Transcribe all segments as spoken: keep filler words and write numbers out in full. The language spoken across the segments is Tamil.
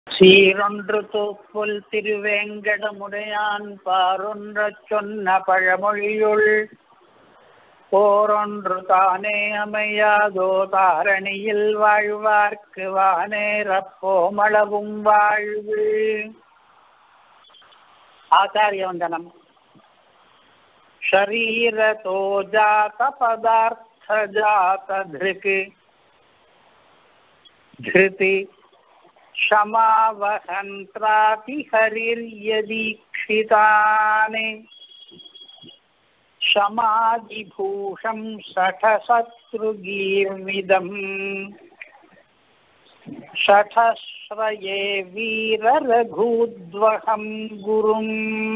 சீரொன்று தூப்புல் திருவேங்கடமுடையான் பாரொன்றச் சொன்ன பழமொழியுள் போரொன்று தானே அமையாதோ தாரணியில் வாழ்வார்க்கு வானேரப்போமளவும் வாழ்வு. ஆச்சாரிய வந்தனம். ஷரீரதோ ஜாத பதார்த்த ஜாத திருக் திருதி க்ஷமாவஹந்த்ராதி ஹரிர்யதீக்ஷிதானே ஷமாதிபூஷம் ஷடசத்ருகீர்விதம் ஷடஸ்ரயே வீரரகூத்வஹம் குரும்.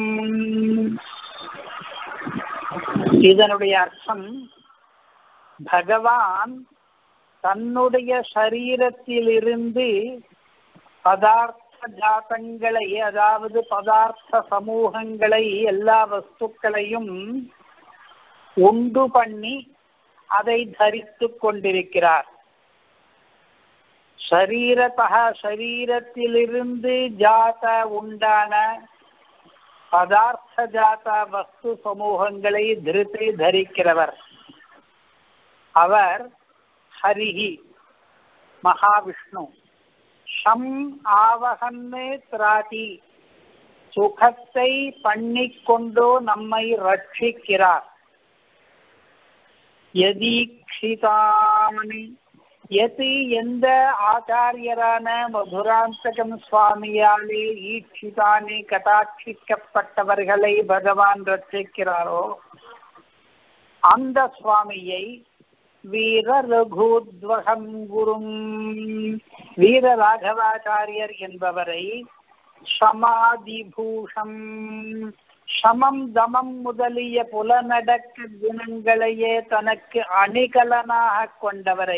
இதனுடைய அர்த்தம், பகவான் தன்னுடைய சரீரத்திலிருந்து பதார்த்த ஜாதங்களை, அதாவது பதார்த்த சமூகங்களை, எல்லா வஸ்துக்களையும் உண்டு பண்ணி அதை தரித்து கொண்டிருக்கிறார். சரீரத்தக சரீரத்திலிருந்து ஜாத உண்டான பதார்த்த ஜாத வஸ்து சமூகங்களை திருத்தி தரிக்கிறவர். அவர் ஹரிஹி மகாவிஷ்ணு. ஷம் ஆவகன்னே திராதி, சுகத்தை பண்ணிக்கொண்டோ நம்மை ரட்சிக்கிறார். யதீக்ஷிதானி, எது எந்த ஆச்சாரியரான மதுராந்தகம் சுவாமியாலே ஈட்சிதானி கடாட்சிக்கப்பட்டவர்களை பகவான் ரட்சிக்கிறாரோ அந்த சுவாமியை வீர ரகூத்வஹம் குரும், வீர ராகவாச்சாரியர் என்பவரை சமாதிபூஷம், சமம் தமம் முதலிய புலநடக்க குணங்களையே தனக்கு அணிகலனாக கொண்டவரை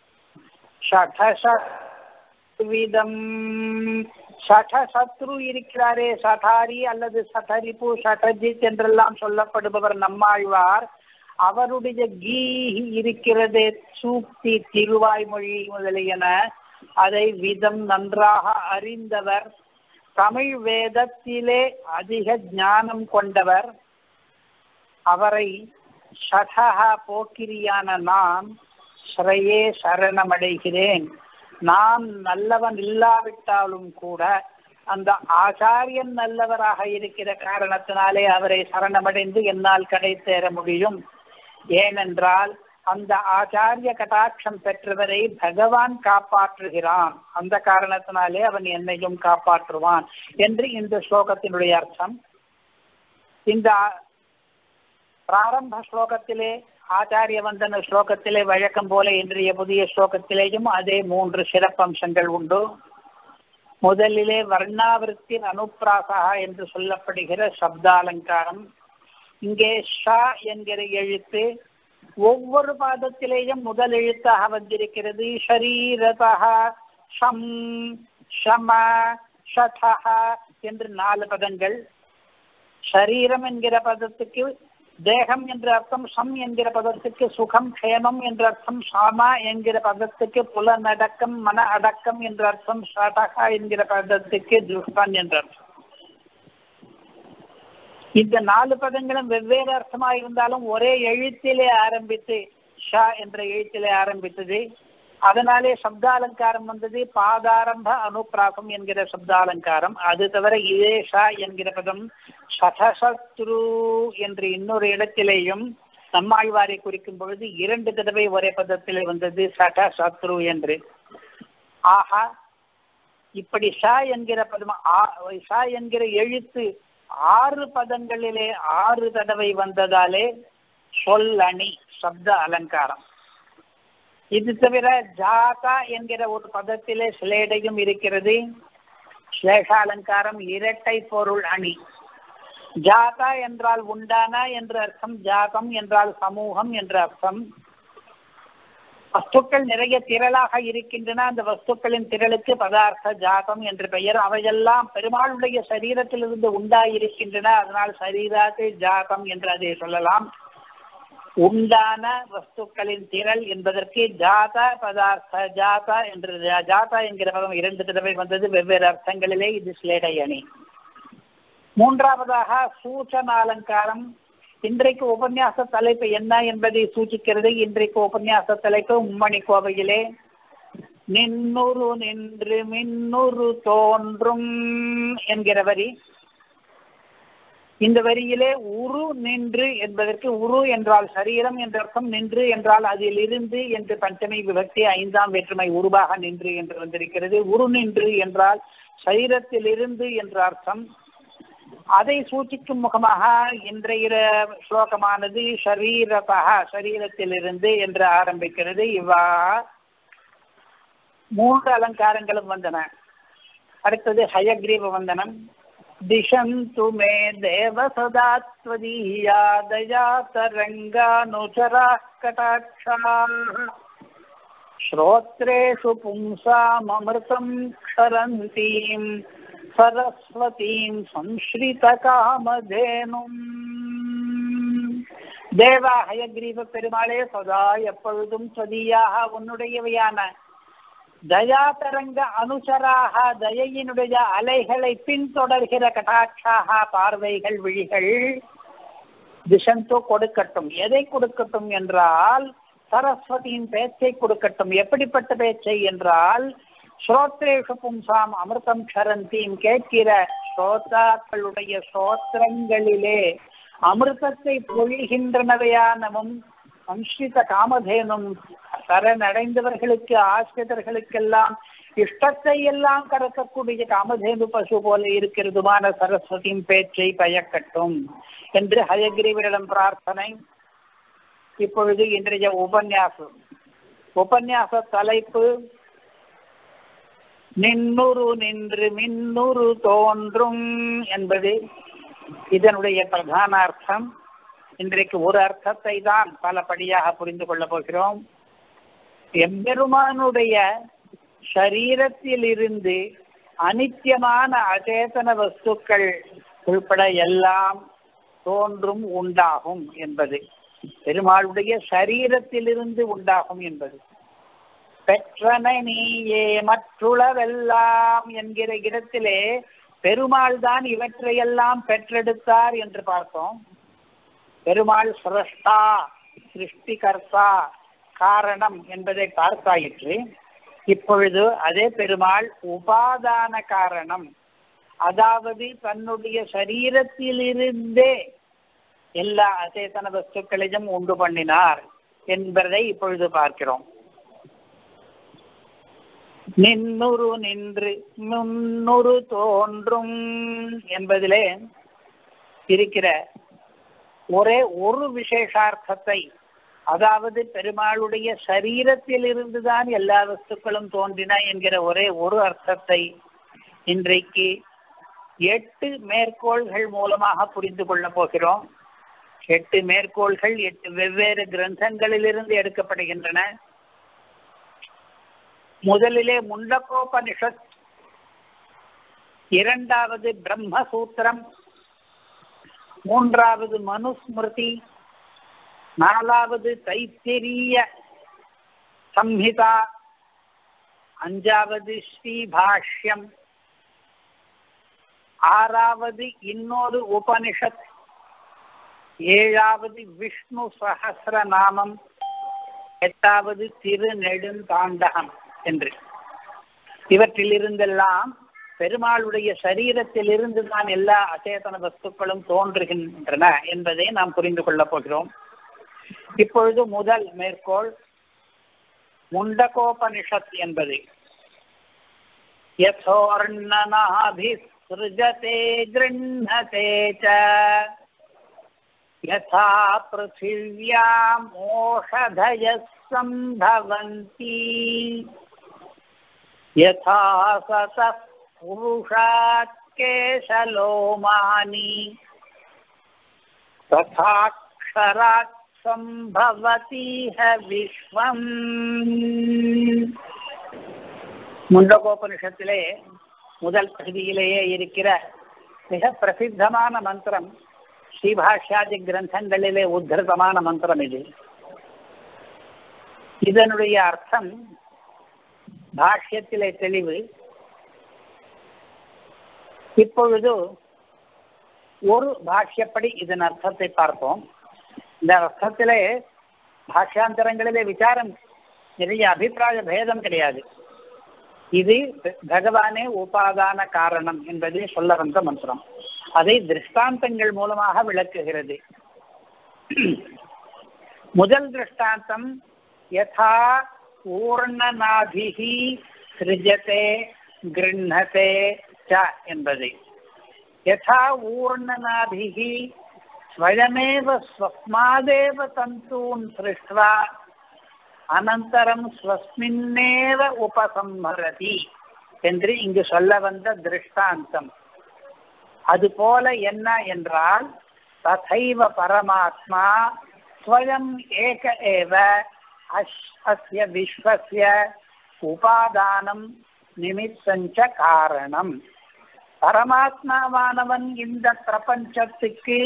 ஷடசத்விதம், ஷடசத்ரு இருக்கிறாரே, சடாரி அல்லது சடரிபு ஷடஜித் என்றெல்லாம் சொல்லப்படுபவர் நம்மாழ்வார். அவருடைய கீ இருக்கிறதே, சூக்தி திருவாய்மொழி முதலியன, அதை விதம் நன்றாக அறிந்தவர். தமிழ் வேதத்திலே அதிக ஞானம் கொண்டவர். அவரை ஷடஹ போக்கிரியான நான் ஸ்ரயே சரணமடைகிறேன். நான் நல்லவன் இல்லாவிட்டாலும் கூட அந்த ஆச்சாரியன் நல்லவராக இருக்கிற காரணத்தினாலே அவரை சரணமடைந்து என்னால் கிடைத்தேற முடியும். ஏனென்றால் அந்த ஆச்சாரிய கடாட்சம் பெற்றவரை பகவான் காப்பாற்றுகிறான். அந்த காரணத்தினாலே அவன் என்னையும் காப்பாற்றுவான் என்று இந்த ஸ்லோகத்தினுடைய அர்த்தம். இந்த பிராரம்ப ஸ்லோகத்திலே, ஆச்சாரிய வந்தன ஸ்லோகத்திலே வழக்கம் போல இன்றைய புதிய ஸ்லோகத்திலேயும் அதே மூன்று சிறப்பம்சங்கள் உண்டு. முதலிலே வர்ணாவிருத்தி அனுப்பிராசா என்று சொல்லப்படுகிற சப்தாலங்காரம். இங்கே ஷா என்கிற எழுத்து ஒவ்வொரு பாதத்திலேயும் முதல் எழுத்தாக வந்திருக்கிறது. ஷரீரதஹ, ஷம், ஷம, ஷடஹ என்று நாலு பதங்கள். ஷரீரம் என்கிற பதத்துக்கு தேகம் என்ற அர்த்தம், ஷம் என்கிற பதத்துக்கு சுகம் க்ஷேமம் என்ற அர்த்தம், ஷாமா என்கிற பதத்துக்கு புலனடக்கம் மன அடக்கம் என்ற அர்த்தம், ஷடஹ என்கிற பதத்துக்கு துஷ்டன் என்ற அர்த்தம். இந்த நாலு பதங்களும் வெவ்வேறு அர்த்தமாக இருந்தாலும் ஒரே எழுத்திலே ஆரம்பித்து, ஷா என்ற எழுத்திலே ஆரம்பித்தது. அதனாலே சப்தாலங்காரம் வந்தது. பாதாரம்ப அனுப்பிராசம் என்கிற சப்தாலங்காரம். அது தவிர இதே ஷா என்கிற பதம் ஷடசத்ரு என்று இன்னொரு இடத்திலேயும் நம்மாழ்வாரை குறிக்கும் பொழுது இரண்டு தடவை ஒரே பதத்திலே வந்தது, ஷடசத்ரு என்று. ஆஹா, இப்படி ஷா என்கிற பதம், ஷா என்கிற எழுத்து ஆறு பதங்களிலே ஆறு தடவை வந்ததாலே சொல்லணி சப்த அலங்காரம். இது தவிர ஜாதா என்கிற ஒரு பதத்திலே சிலேடையும் இருக்கிறது. ஸ்லேஷாலங்காரம், இரட்டை பொருள் அணி. ஜாதா என்றால் உண்டான என்ற அர்த்தம், ஜாதம் என்றால் சமூகம் என்ற அர்த்தம். வஸ்துக்கள் நிறைய திரளாக இருக்கின்றன. அந்த வஸ்துக்களின் திரளுக்கு பதார்த்த ஜாதம் என்று பெயர். அவையெல்லாம் பெருமாளுடைய சரீரத்திலிருந்து உண்டாயிருக்கின்றன. அதனால் சரீராத்து ஜாதம் என்று அதை சொல்லலாம். உண்டான வஸ்துக்களின் திரள் என்பதற்கு ஜாதா பதார்த்த ஜாதா என்று ஜாதா என்கிற பதம் இரண்டு தடவை வந்தது, வெவ்வேறு அர்த்தங்களிலே. இது ஸ்லேடை அணி. மூன்றாவதாக சூச்சன அலங்காரம். இன்றைக்கு உபன்யாச தலைப்பு என்ன என்பதை சூச்சிக்கிறது. இன்றைக்கு உபன்யாச தலைப்பு மும்மணி கோவையிலே நின்னுரு நின்று மின்னுரு தோன்றும் என்கிற வரி. இந்த வரியிலே உரு நின்று என்பதற்கு உரு என்றால் சரீரம் என்ற அர்த்தம், நின்று என்றால் அதில் இருந்து என்று பஞ்சமி விபக்தி ஐந்தாம் வேற்றுமை உருவாக நின்று என்று வந்திருக்கிறது. உரு நின்று என்றால் சரீரத்தில் இருந்து என்ற அர்த்தம். அதை சூச்சிக்கும் முகமாக இன்றைய ஸ்லோகமானது ஷரீரதா சரீரத்தில் இருந்து என்று ஆரம்பிக்கிறது. இவ்வாறு மூன்று அலங்காரங்களும் வந்தன. அடுத்தது ஹயக்ரீவ வந்தனம். திஷந்து மே தேவ சதாத்வதீயா தயா தரங்கானுச்சராः கடாட்சாः ஸ்ரோத்ரேஷு பும்சாம் அமிர்தம் க்ஷரந்தீம் சரஸ்வதீம் சம்ஸ்ரித காமதேனும். தேவா ஹயக்ரீவ பெருமாளே, சதா எப்பொழுதும் ஸ்வதீயாக உன்னுடையவையான தயா தரங்க அனுசராக தயையினுடைய அலைகளை பின்தொடர்கிற கடாட்சாக பார்வைகள் விழிகள் திசந்தோ கொடுக்கட்டும். எதை கொடுக்கட்டும் என்றால் சரஸ்வதியின் பேச்சை கொடுக்கட்டும். எப்படிப்பட்ட பேச்சை என்றால் ஸ்ரோத்ரேஷு பும்சாம் அமிர்தம் க்ஷரந்தீம் கேட்கிற ஸ்ரோதாக்களுடைய ஸ்ரோத்திரங்களிலே அமிர்தத்தை பொழிகின்றனவையானவும் சம்ஸ்ரித காமதேனும் சரணடைந்தவர்களுக்கு ஆசிரியர்களுக்கெல்லாம் இஷ்டத்தை எல்லாம் கறக்கக்கூடிய காமதேனு பசு போல இருக்கிறதுமான சரஸ்வதியின் பேச்சை பயக்கட்டும் என்று ஹயக்ரீவரிடம் பிரார்த்தனை. இப்பொழுது இன்றைய உபன்யாசம். உபன்யாச தலைப்பு நின்னுரு நின்று மின்னுரு தோன்றும் என்பது இதனுடைய பிரதான அர்த்தம். இன்றைக்கு ஒரு அர்த்தத்தை தான் பலபடியாக புரிந்து கொள்ளப் போகிறோம். எம்பெருமானுடைய ஷரீரத்தில் இருந்து அனித்தியமான அச்சேதன வஸ்துக்கள் உள்பட எல்லாம் தோன்றும் உண்டாகும் என்பது, பெருமாளுடைய ஷரீரத்திலிருந்து உண்டாகும் என்பது. பெற்றன நீயே மற்றுளவெல்லாம் என்கிற இடத்திலே பெருமாள் தான் இவற்றையெல்லாம் பெற்றெடுத்தார் என்று பார்த்தோம். பெருமாள் சிரஷ்டா சிருஷ்டிகர்த்தா காரணம் என்பதை பார்த்தாயிற்று. இப்பொழுது அதே பெருமாள் உபாதான காரணம், அதாவது தன்னுடைய சரீரத்திலிருந்தே எல்லா அச்சேதன வஸ்துக்களையும் உண்டு பண்ணினார் என்பதை இப்பொழுது பார்க்கிறோம். நின்னுரு நின்று முன்னுரு தோன்றும் என்பதிலே இருக்கிற ஒரே ஒரு விசேஷார்த்தத்தை, அதாவது பெருமாளுடைய சரீரத்தில் இருந்துதான் எல்லா வஸ்துக்களும் தோன்றின என்கிற ஒரே ஒரு அர்த்தத்தை இன்றைக்கு எட்டு மேற்கோள்கள் மூலமாக புரிந்து கொள்ளப் போகிறோம். எட்டு மேற்கோள்கள் எட்டு வெவ்வேறு கிரந்தங்களிலிருந்து எடுக்கப்படுகின்றன. முதலிலே முண்டகோபனிஷத், இரண்டாவது பிரம்மசூத்திரம், மூன்றாவது மனுஸ்மிருதி, நாலாவது தைத்திரிய சம்ஹிதா, அஞ்சாவது ஸ்ரீபாஷ்யம், ஆறாவது இன்னொரு உபனிஷத், ஏழாவது விஷ்ணு சஹஸ்ர நாமம், எட்டாவது திருநெடுந்தாண்டகம் என்று. இவற்றிலிருந்தெல்லாம் பெருமாளுடைய சரீரத்தில் இருந்துதான் எல்லா அச்சேதன வஸ்துக்களும் தோன்றுகின்றன என்பதை நாம் புரிந்து கொள்ளப் போகிறோம். இப்பொழுது முதல் மேற்கோள் முண்டகோபனிஷத் என்பது யதோர்ணநாபிஸ்ருஜதே கிருண்ணதே ச யதா ப்ருதிவ்யாம் ஓஷதயஸ் சம்பவந்தி யதா சதः புருஷாத் கேசலோமானி ததாக்ஷராத் சம்பவதீஹ விஸ்வம். முண்டகோபனிஷத்திலே முதல் பகுதியிலேயே இருக்கிற மிக பிரசித்தமான மந்திரம் ஸ்ரீபாஷ்யாதி கிரந்தங்களிலே உத்தரிதமான மந்திரம் இது. இதனுடைய அர்த்தம் பாஷ்யத்திலே தெளிவு. இப்பொழுது ஒரு பாஷ்யப்படி இதன் அர்த்தத்தை பார்ப்போம். இந்த அர்த்தத்திலே பாஷ்யாந்தரங்களிலே விசாரம் நிறைய அபிப்பிராய பேதம் கிடையாது. இது பகவானே உபாதான காரணம் என்பதை சொல்ல வந்த மந்திரம். அதை திருஷ்டாந்தங்கள் மூலமாக விளக்குகிறது. முதல் திருஷ்டாந்தம் யதா ஊர்ணநாபிஹி சிருஜதே கிருண்ணதே ச என்பது. யதா ஊர்ணநாபிஹி ஸ்வயமேவ ஸ்வஸ்மாதேவ தந்தூன் சிருஷ்ட்வா அனந்தரம் ஸ்வஸ்மின்னேவ உபசம்ஹரதி என்று இங்கு சொல்ல வந்த திருஷ்டாந்தம். அதுபோல என்ன என்றால் ததைவ பரமாத்மா ஸ்வயம் ஏக ஏவ அஸ்ய விஸ்வஸ்ய உபாதானம் நிமித்தஞ்ச காரணம். பரமாத்மாவானவன் இந்த பிரபஞ்சத்துக்கு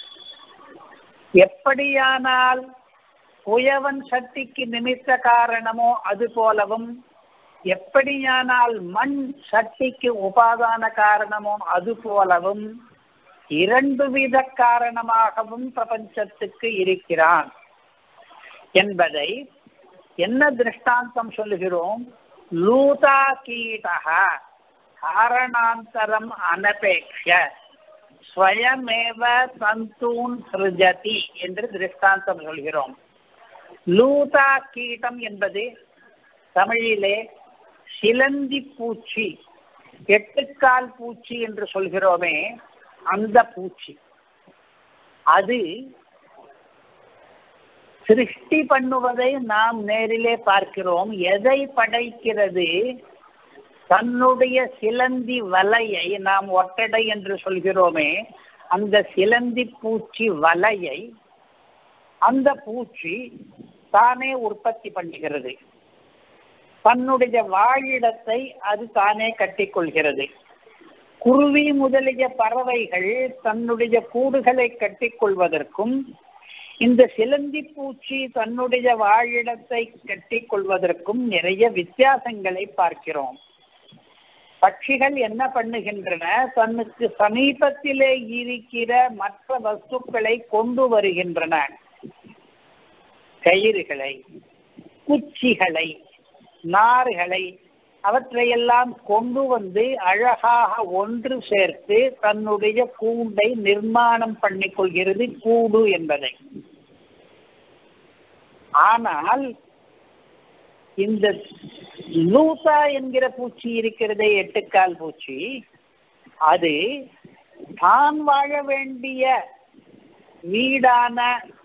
எப்படியானால் குயவன் சக்திக்கு நிமித்த காரணமோ அது போலவும், எப்படியானால் மண் சக்திக்கு உபாதான காரணமோ அது போலவும் இரண்டு வித காரணமாகவும் பிரபஞ்சத்துக்கு இருக்கிறான் என்பதை என்ன திருஷ்டாந்தம் சொல்லுகிறோம்? லூதா கீடக காரணாந்தரம் அனபேக்ஷ ஸ்வயமேவ தந்தூன் சிருஜதி என்று திருஷ்டாந்தம் சொல்கிறோம். லூதா கீட்டம் என்பது தமிழிலே சிலந்தி பூச்சி, எட்டுக்கால் பூச்சி என்று சொல்கிறோமே அந்த பூச்சி. அது சிருஷ்டி பண்ணுவதை நாம் நேரிலே பார்க்கிறோம். எதை படைக்கிறது? தன்னுடைய சிலந்தி வலையை, நாம் ஒட்டடை என்று சொல்கிறோமே அந்த சிலந்தி பூச்சி வலையை அந்த பூச்சி தானே உற்பத்தி பண்ணுகிறது. தன்னுடைய வாழிடத்தை அது தானே கட்டிக்கொள்கிறது. குருவி முதலிய பறவைகள் தன்னுடைய கூடுகளை கட்டிக்கொள்வதற்கும் இந்த சிலந்தி பூச்சி தன்னுடைய வாழிடத்தை கட்டிக்கொள்வதற்கும் நிறைய வித்தியாசங்களை பார்க்கிறோம். பட்சிகள் என்ன பண்ணுகின்றன? தன்னுக்கு சமீபத்திலே இருக்கிற மற்ற வஸ்துக்களை கொண்டு வருகின்றன. கயிறுகளை, குச்சிகளை, நார்களை, அவற்றையெல்லாம் கொண்டு வந்து அழகாக ஒன்று சேர்த்து தன்னுடைய கூண்டை நிர்மாணம் பண்ணிக் கொள்கிறது, கூடு என்பதை. ஆனால் இந்த லூசா என்கிற பூச்சி இருக்கிறதே, எட்டுக்கால் பூச்சி, அது தான் வாழ வேண்டிய வீடான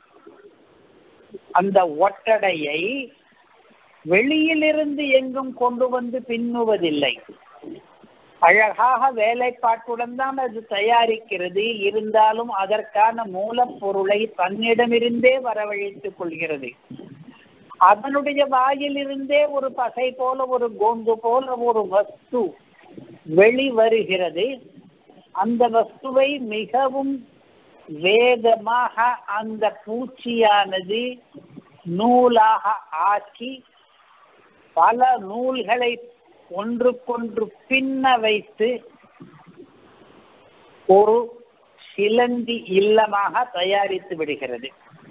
அந்த ஒட்டடையை வெளியிலிருந்து எங்கும் கொண்டு வந்து பின்னுவதில்லை. அழகாக வேலைப்பாட்டுடன் தான் அது தயாரிக்கிறது. இருந்தாலும் அதற்கான மூலப்பொருளை தன்னிடமிருந்தே வரவழைத்துக் கொள்கிறது. அதனுடைய வாயிலிருந்தே ஒரு பசை போல, ஒரு கோந்து போல ஒரு வஸ்து வெளிவருகிறது. அந்த வஸ்துவை மிகவும் வேகமாக அந்த பூச்சியானது நூலாக ஆக்கி பல நூல்களை ஒன்றுக்கொன்று பின்ன வைத்து ஒரு சிலந்தி இல்லமாக தயாரித்து விடுகிறது.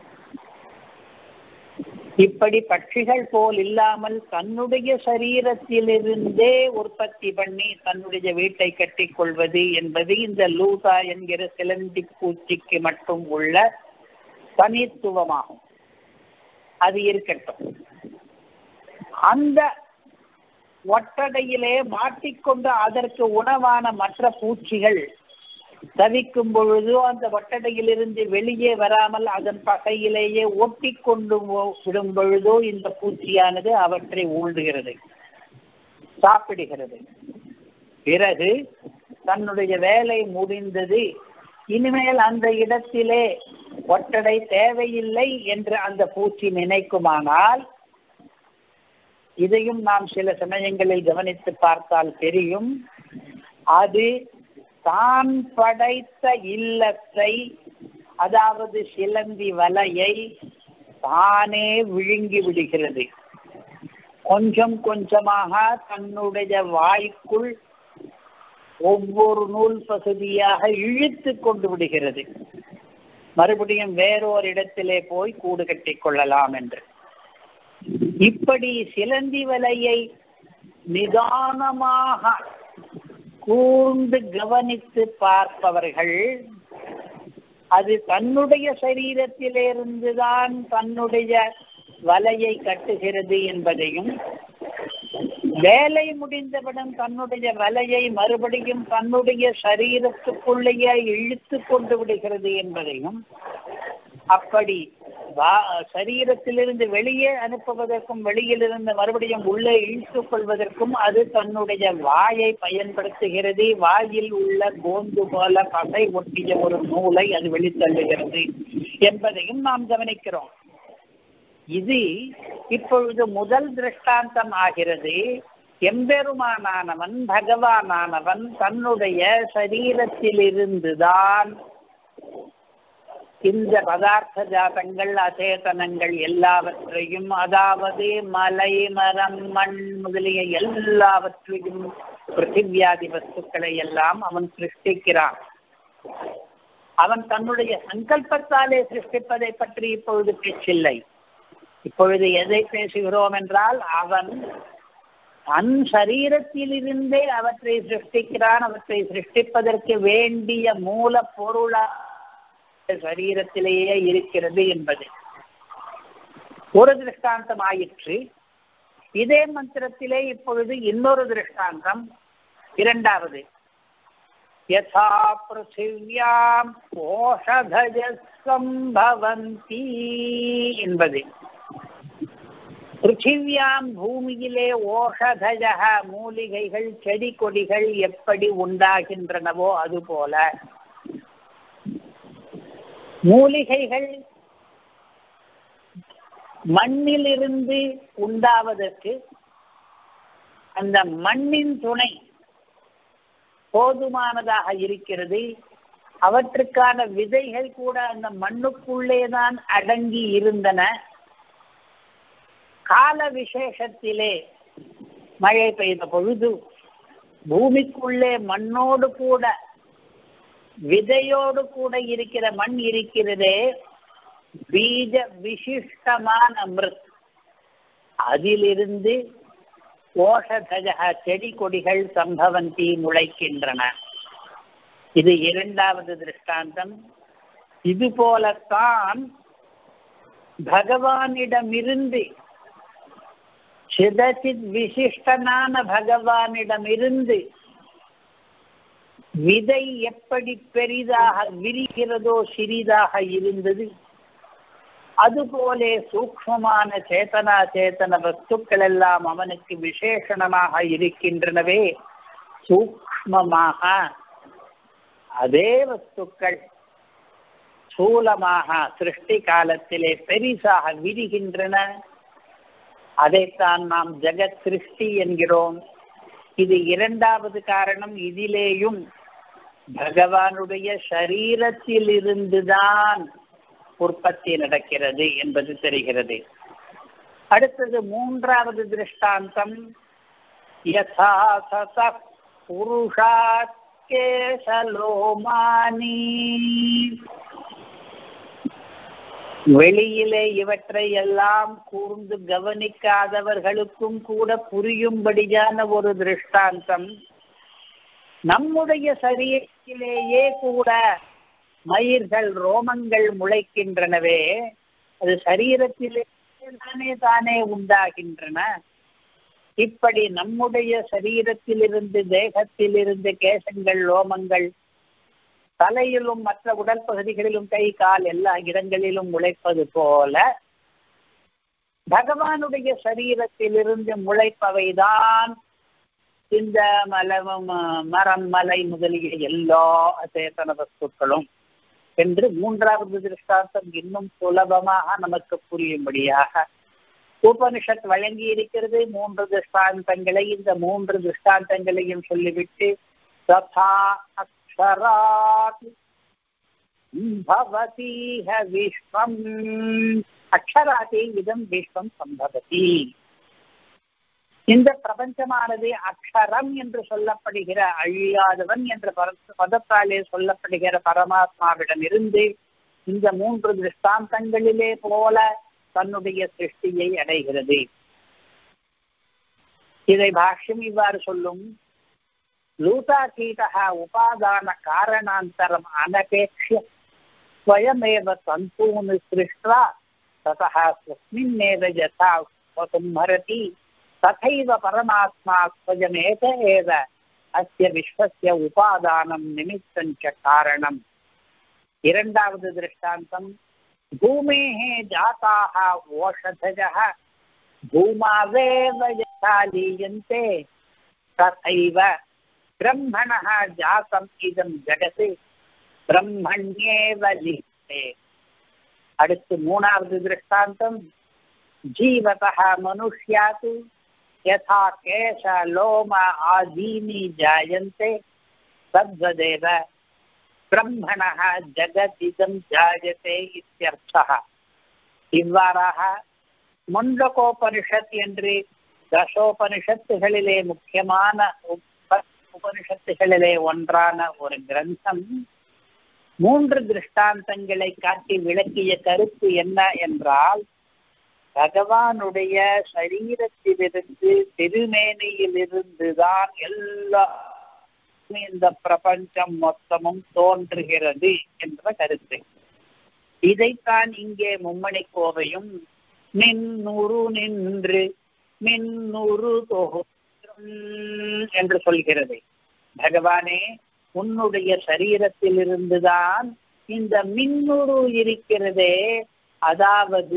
இப்படி பட்சிகள் போல் இல்லாமல் தன்னுடைய சரீரத்திலிருந்தே உற்பத்தி பண்ணி தன்னுடைய வீட்டை கட்டிக் கொள்வது என்பது இந்த லூசா என்கிற சிலந்தி பூச்சிக்கு மட்டும் உள்ள தனித்துவமாகும். அது இருக்கட்டும். அந்த ஒட்டடையிலே மாட்டிக்கொண்டு அதற்கு உணவான மற்ற பூச்சிகள் தவிக்கும் பொழுதோ அந்த ஒட்டடையிலிருந்து வெளியே வராமல் அதன் பகையிலேயே ஒட்டி கொண்டு விடும் பொழுதோ இந்த பூச்சியானது அவற்றை ஊழ்ந்துகிறது, சாப்பிடுகிறது. பிறகு தன்னுடைய வேலை முடிந்தது, இனிமேல் அந்த இடத்திலே ஒட்டடை தேவையில்லை என்று அந்த பூச்சி நினைக்குமானால், இதையும் நாம் சில சமயங்களில் கவனித்து பார்த்தால் தெரியும், அது தான் படைத்த இல்லத்தை அதாவது சிலந்தி வலையை தானே விழுங்கி விடுகிறது. கொஞ்சம் கொஞ்சமாக தன்னுடைய வாய்க்குள் ஒவ்வொரு நூல் பகுதியாக இழுத்து கொண்டு விடுகிறது. மறுபடியும் வேறொரு இடத்திலே போய் கூடு கட்டிக் கொள்ளலாம் என்று. இப்படி சிலந்தி வலையை நிதானமாக கூர்ந்து கவனித்து பார்ப்பவர்கள் அது தன்னுடைய சரீரத்திலிருந்துதான் தன்னுடைய வலையை கட்டுகிறது என்பதையும், வேலை முடிந்தவுடன் தன்னுடைய வலையை மறுபடியும் தன்னுடைய சரீரத்துக்குள்ளேயே இழுத்து கொண்டு விடுகிறது என்பதையும், அப்படி சரீரத்திலிருந்து வெளியே அனுப்புவதற்கும் வெளியிலிருந்து மறுபடியும் உள்ளே இழுத்துக் கொள்வதற்கும் அது தன்னுடைய வாயை பயன்படுத்துகிறது. வாயில் உள்ள கோந்து போல பசை ஒட்டிய ஒரு நூலை அது வெளித்தள்ளுகிறது என்பதையும் நாம் கவனிக்கிறோம். இது இப்பொழுது முதல் திருஷ்டாந்தம் ஆகிறது. எம்பெருமானானவன் பகவானானவன் தன்னுடைய சரீரத்திலிருந்துதான் இந்த பதார்த்த ஜாதங்கள் அச்சேதனங்கள் எல்லாவற்றையும், அதாவது மலை மரம் மண் முதலிய எல்லாவற்றையும் பிருத்திவியாதி வஸ்துக்களை எல்லாம் அவன் சிருஷ்டிக்கிறான். அவன் தன்னுடைய சங்கல்பத்தாலே சிருஷ்டிப்பதை பற்றி இப்பொழுது பேச்சில்லை. இப்பொழுது எதை பேசுகிறோம் என்றால், அவன் தன் சரீரத்திலிருந்தே அவற்றை சிருஷ்டிக்கிறான். அவற்றை சிருஷ்டிப்பதற்கு வேண்டிய மூல பொருளா சரீரத்திலேயே இருக்கிறது என்பது ஒரு திருஷ்டாந்தம் ஆயிற்று. இதே மந்திரத்திலே இப்பொழுது இன்னொரு திருஷ்டாந்தம், இரண்டாவது. யதா பிருத்திவ்யாம் ஓஷதஜ சம்பவந்தி என்பது. பிருத்திவ்யாம் பூமியிலே ஓஷதஜ மூலிகைகள் செடி கொடிகள் எப்படி உண்டாகின்றனவோ அதுபோல மூலிகைகள் மண்ணிலிருந்து உண்டாவதற்கு அந்த மண்ணின் துணை போதுமானதாக இருக்கிறது. அவற்றுக்கான விதைகள் கூட அந்த மண்ணுக்குள்ளேதான் அடங்கி இருந்தன. கால விசேஷத்திலே மழை பெய்த பொழுது பூமிக்குள்ளே மண்ணோடு கூட விதையோடு கூட இருக்கிற மண் இருக்கிறதே, பீஜ விசிஷ்டமான அமிர்த், அதிலிருந்து ஓஷதஜ செடி கொடிகள் சம்பவந்தி முளைக்கின்றன. இது இரண்டாவது திருஷ்டாந்தம். இது போலத்தான் பகவானிடமிருந்து, சிதசித் விசிஷ்டனான பகவானிடமிருந்து விதை எப்படி பெரிதாக விரிகிறதோ சிறிதாக இருந்தது, அதுபோலே சூக்ஷ்மமான சேதனா சேத்தன வஸ்துக்கள் எல்லாம் அவனுக்கு விசேஷணமாக இருக்கின்றனவே. சூக்ஷ்மமாக அதே வஸ்துக்கள் ஸ்தூலமாக சிருஷ்டி காலத்திலே பெரிசாக விரிகின்றன. அதைத்தான் நாம் ஜெகத் சிருஷ்டி என்கிறோம். இது இரண்டாவது காரணம். இதிலேயும் பகவானுடைய சரீரத்தில் இருந்துதான் உற்பத்தி நடக்கிறது என்பது தெரிகிறது. அடுத்தது மூன்றாவது திருஷ்டாந்தம். யதா சத புருஷாத் கேசலோமானி. வெளியிலே இவற்றை எல்லாம் கூர்ந்து கவனிக்காதவர்களுக்கும் கூட புரியும்படியான ஒரு திருஷ்டாந்தம். நம்முடைய சரீரத்திலேயே கூட மயிர்கள் ரோமங்கள் முளைக்கின்றனவே, அது சரீரத்திலே தானே தானே உண்டாகின்றன. இப்படி நம்முடைய சரீரத்திலிருந்து தேகத்திலிருந்து கேசங்கள் ரோமங்கள் தலையிலும் மற்ற உடல் பகுதிகளிலும் கை கால் எல்லா இடங்களிலும் முளைப்பது போல பகவானுடைய சரீரத்திலிருந்து முளைப்பவைதான் இந்த மலமும் மரம் மலை முதலிய எல்லா அச்சேதன வஸ்துக்களும் என்று மூன்றாவது திருஷ்டாந்தம் இன்னும் சுலபமாக நமக்கு புரியும்படியாக உபனிஷத் வழங்கி இருக்கிறது. மூன்று திருஷ்டாந்தங்களை, இந்த மூன்று திருஷ்டாந்தங்களையும் சொல்லிவிட்டு ததா அக்ஷராத் பவதீஹ விஸ்வம் அக்ஷராதே இதம் விஸ்வம் சம்பவதி. இந்த பிரபஞ்சமானது அக்ஷரம் என்று சொல்லப்படுகிற அழியாதவன் என்ற பதத்தாலே சொல்லப்படுகிற பரமாத்மாவிடம் இருந்து இந்த மூன்று திருஷ்டாந்தங்களிலே போல தன்னுடைய சிருஷ்டியை அடைகிறது. இதை பாஷ்யம் இவ்வாறு சொல்லும். லூதாதீதஹ உபாதான காரணாந்தரம் அனபேக்ஷ்ய ஸ்வயமேவ தந்தூன் சிருஷ்ட்வா ததஹ ஸ்வஸ்மின்னேவ யதா வசும்ஹரதி ததைவ பரமாத்மா ஸ்வயமேவ ஏவ அஸ்ய விஸ்வஸ்ய உபாதானம் நிமித்தஞ்ச காரணம். இரண்டாவது திருஷ்டாந்தம் பூமேஹே ஜாதாக ஓஷதஜஹ பூமாவேவ யதா லீயந்தே ததைவ பிரம்மணः ஜாதம் இதம் ஜகத் பிரம்மண்யேவ லீயந்தே. அடுத்து மூணாவது திருஷ்டாந்தம் ஜீவதः மனுஷ்யாத் யதா கேஷ லோம ஆதீனி ஜாயந்தே தத்வதேவ பிரம்மணः ஜகதிதம் ஜாயதே இத்யர்த்தः. இவ்வாறாக முண்டகோபனிஷத் என்று தசோபனிஷத்துகளிலே முக்கியமான உபனிஷத்துகளிலே ஒன்றான ஒரு கிரந்தம் மூன்று திருஷ்டாந்தங்களை காட்டி விளக்கிய கருத்து என்ன என்றால், பகவானுடைய சரீரத்திலிருந்து திருமேனியிலிருந்துதான் எல்லா இந்த பிரபஞ்சம் மொத்தமும் தோன்றுகிறது என்ற கருத்து. இதைத்தான் இங்கே மும்மணி கோவையும் மின்னுரு நின்று மின்னுரு தோன்றும் என்று சொல்கிறது. பகவானே, உன்னுடைய சரீரத்தில் இருந்துதான் இந்த மின்னுரு இருக்கிறதே, அதாவது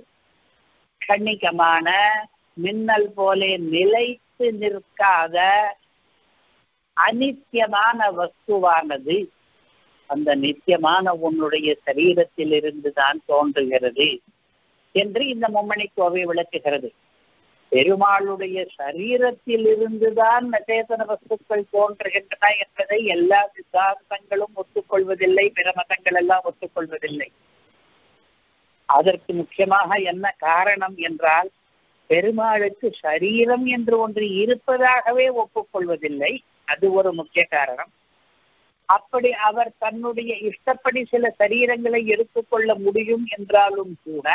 கண்ணிகமான மின்னல் போலே நிலைத்து நிற்காத அநித்தியமான வஸ்துவானது அந்த நித்தியமான உன்னுடைய சரீரத்தில் இருந்துதான் தோன்றுகிறது என்று இந்த மும்மணி கோவை விளக்குகிறது. பெருமாளுடைய சரீரத்தில் இருந்துதான் நச்சேதன வஸ்துக்கள் தோன்றுகின்றன என்பதை எல்லா சித்தாந்தங்களும் ஒத்துக்கொள்வதில்லை, பிற மதங்கள் எல்லாம் ஒத்துக்கொள்வதில்லை. அதற்கு முக்கியமாக என்ன காரணம் என்றால், பெருமாளுக்கு சரீரம் என்று ஒன்று இருப்பதாகவே ஒப்புக்கொள்வதில்லை. அது ஒரு முக்கிய காரணம். அப்படி அவர் தன்னுடைய இஷ்டப்படி சில சரீரங்களை எடுத்துக்கொள்ள முடியும் என்றாலும் கூட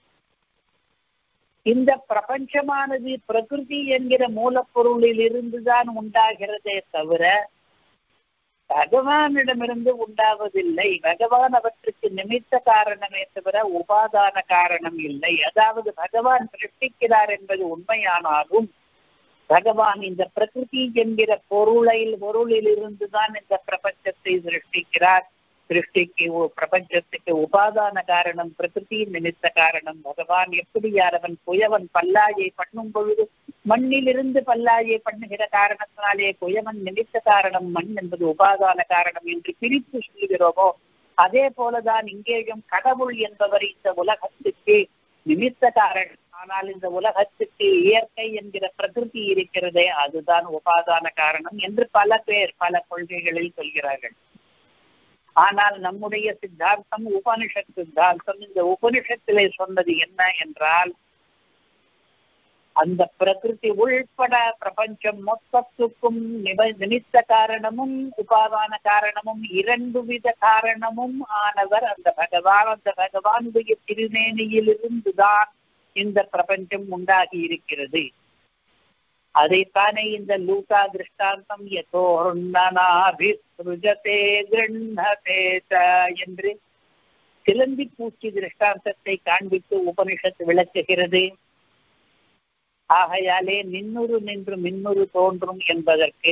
இந்த பிரபஞ்சமானது பிரகிருதி என்கிற மூலப்பொருளில் இருந்துதான் உண்டாகிறதே தவிர பகவானிடமிருந்து உண்டாவதில்லை. பகவான் அவற்றுக்கு நிமித்த காரணமே தவிர உபாதான காரணம் இல்லை. அதாவது பகவான் சிருஷ்டிக்கிறார் என்பது உண்மையானாலும் பகவான் இந்த பிரகிருதி என்கிற பொருளில் பொருளில் இருந்துதான் இந்த பிரபஞ்சத்தை சிருஷ்டிக்கிறார். சிருஷ்டிக்கு பிரபஞ்சத்துக்கு உபாதான காரணம் பிரகிருதி, நிமித்த காரணம் பகவான். எப்படி யாரவன் குயவன் பல்லாயை பண்ணும் பொழுது மண்ணிலிருந்து பல்லாயை பண்ணுகிற காரணத்தினாலே குயவன் நிமித்த காரணம், மண் என்பது உபாதான காரணம் என்று பிரித்து சொல்கிறோமோ, அதே போலதான் இங்கேயும் கடவுள் என்பவர் இந்த உலகத்துக்கு நிமித்த காரணம். ஆனால் இந்த உலகத்துக்கு இயற்கை என்கிற பிரகிருதி இருக்கிறதே, அதுதான் உபாதான காரணம் என்று பல பேர் பல கொள்கைகளில் சொல்கிறார்கள். ஆனால் நம்முடைய சித்தாந்தம் உபனிஷத் சித்தாந்தம். இந்த உபனிஷத்திலே சொன்னது என்ன என்றால், அந்த பிரகிருதி உள்பட பிரபஞ்சம் மொத்தத்துக்கும் நிமித்த காரணமும் உபாதான காரணமும் இரண்டு வித காரணமும் ஆனவர் அந்த பகவான். அந்த பகவானுடைய திருமேனியிலிருந்துதான் இந்த பிரபஞ்சம் உண்டாகி இருக்கிறது. அதைத்தானே இந்த லூகா திருஷ்டாந்தம் யதோர்ணனாபிஸ்ருஜதே கிருண்ணதே என்று சிலந்தி பூச்சி திருஷ்டாந்தத்தை காண்பித்து உபனிஷத்து விளக்குகிறது. ஆகையாலே நின்னுரு நின்று மின்னுரு தோன்றும் என்பதற்கு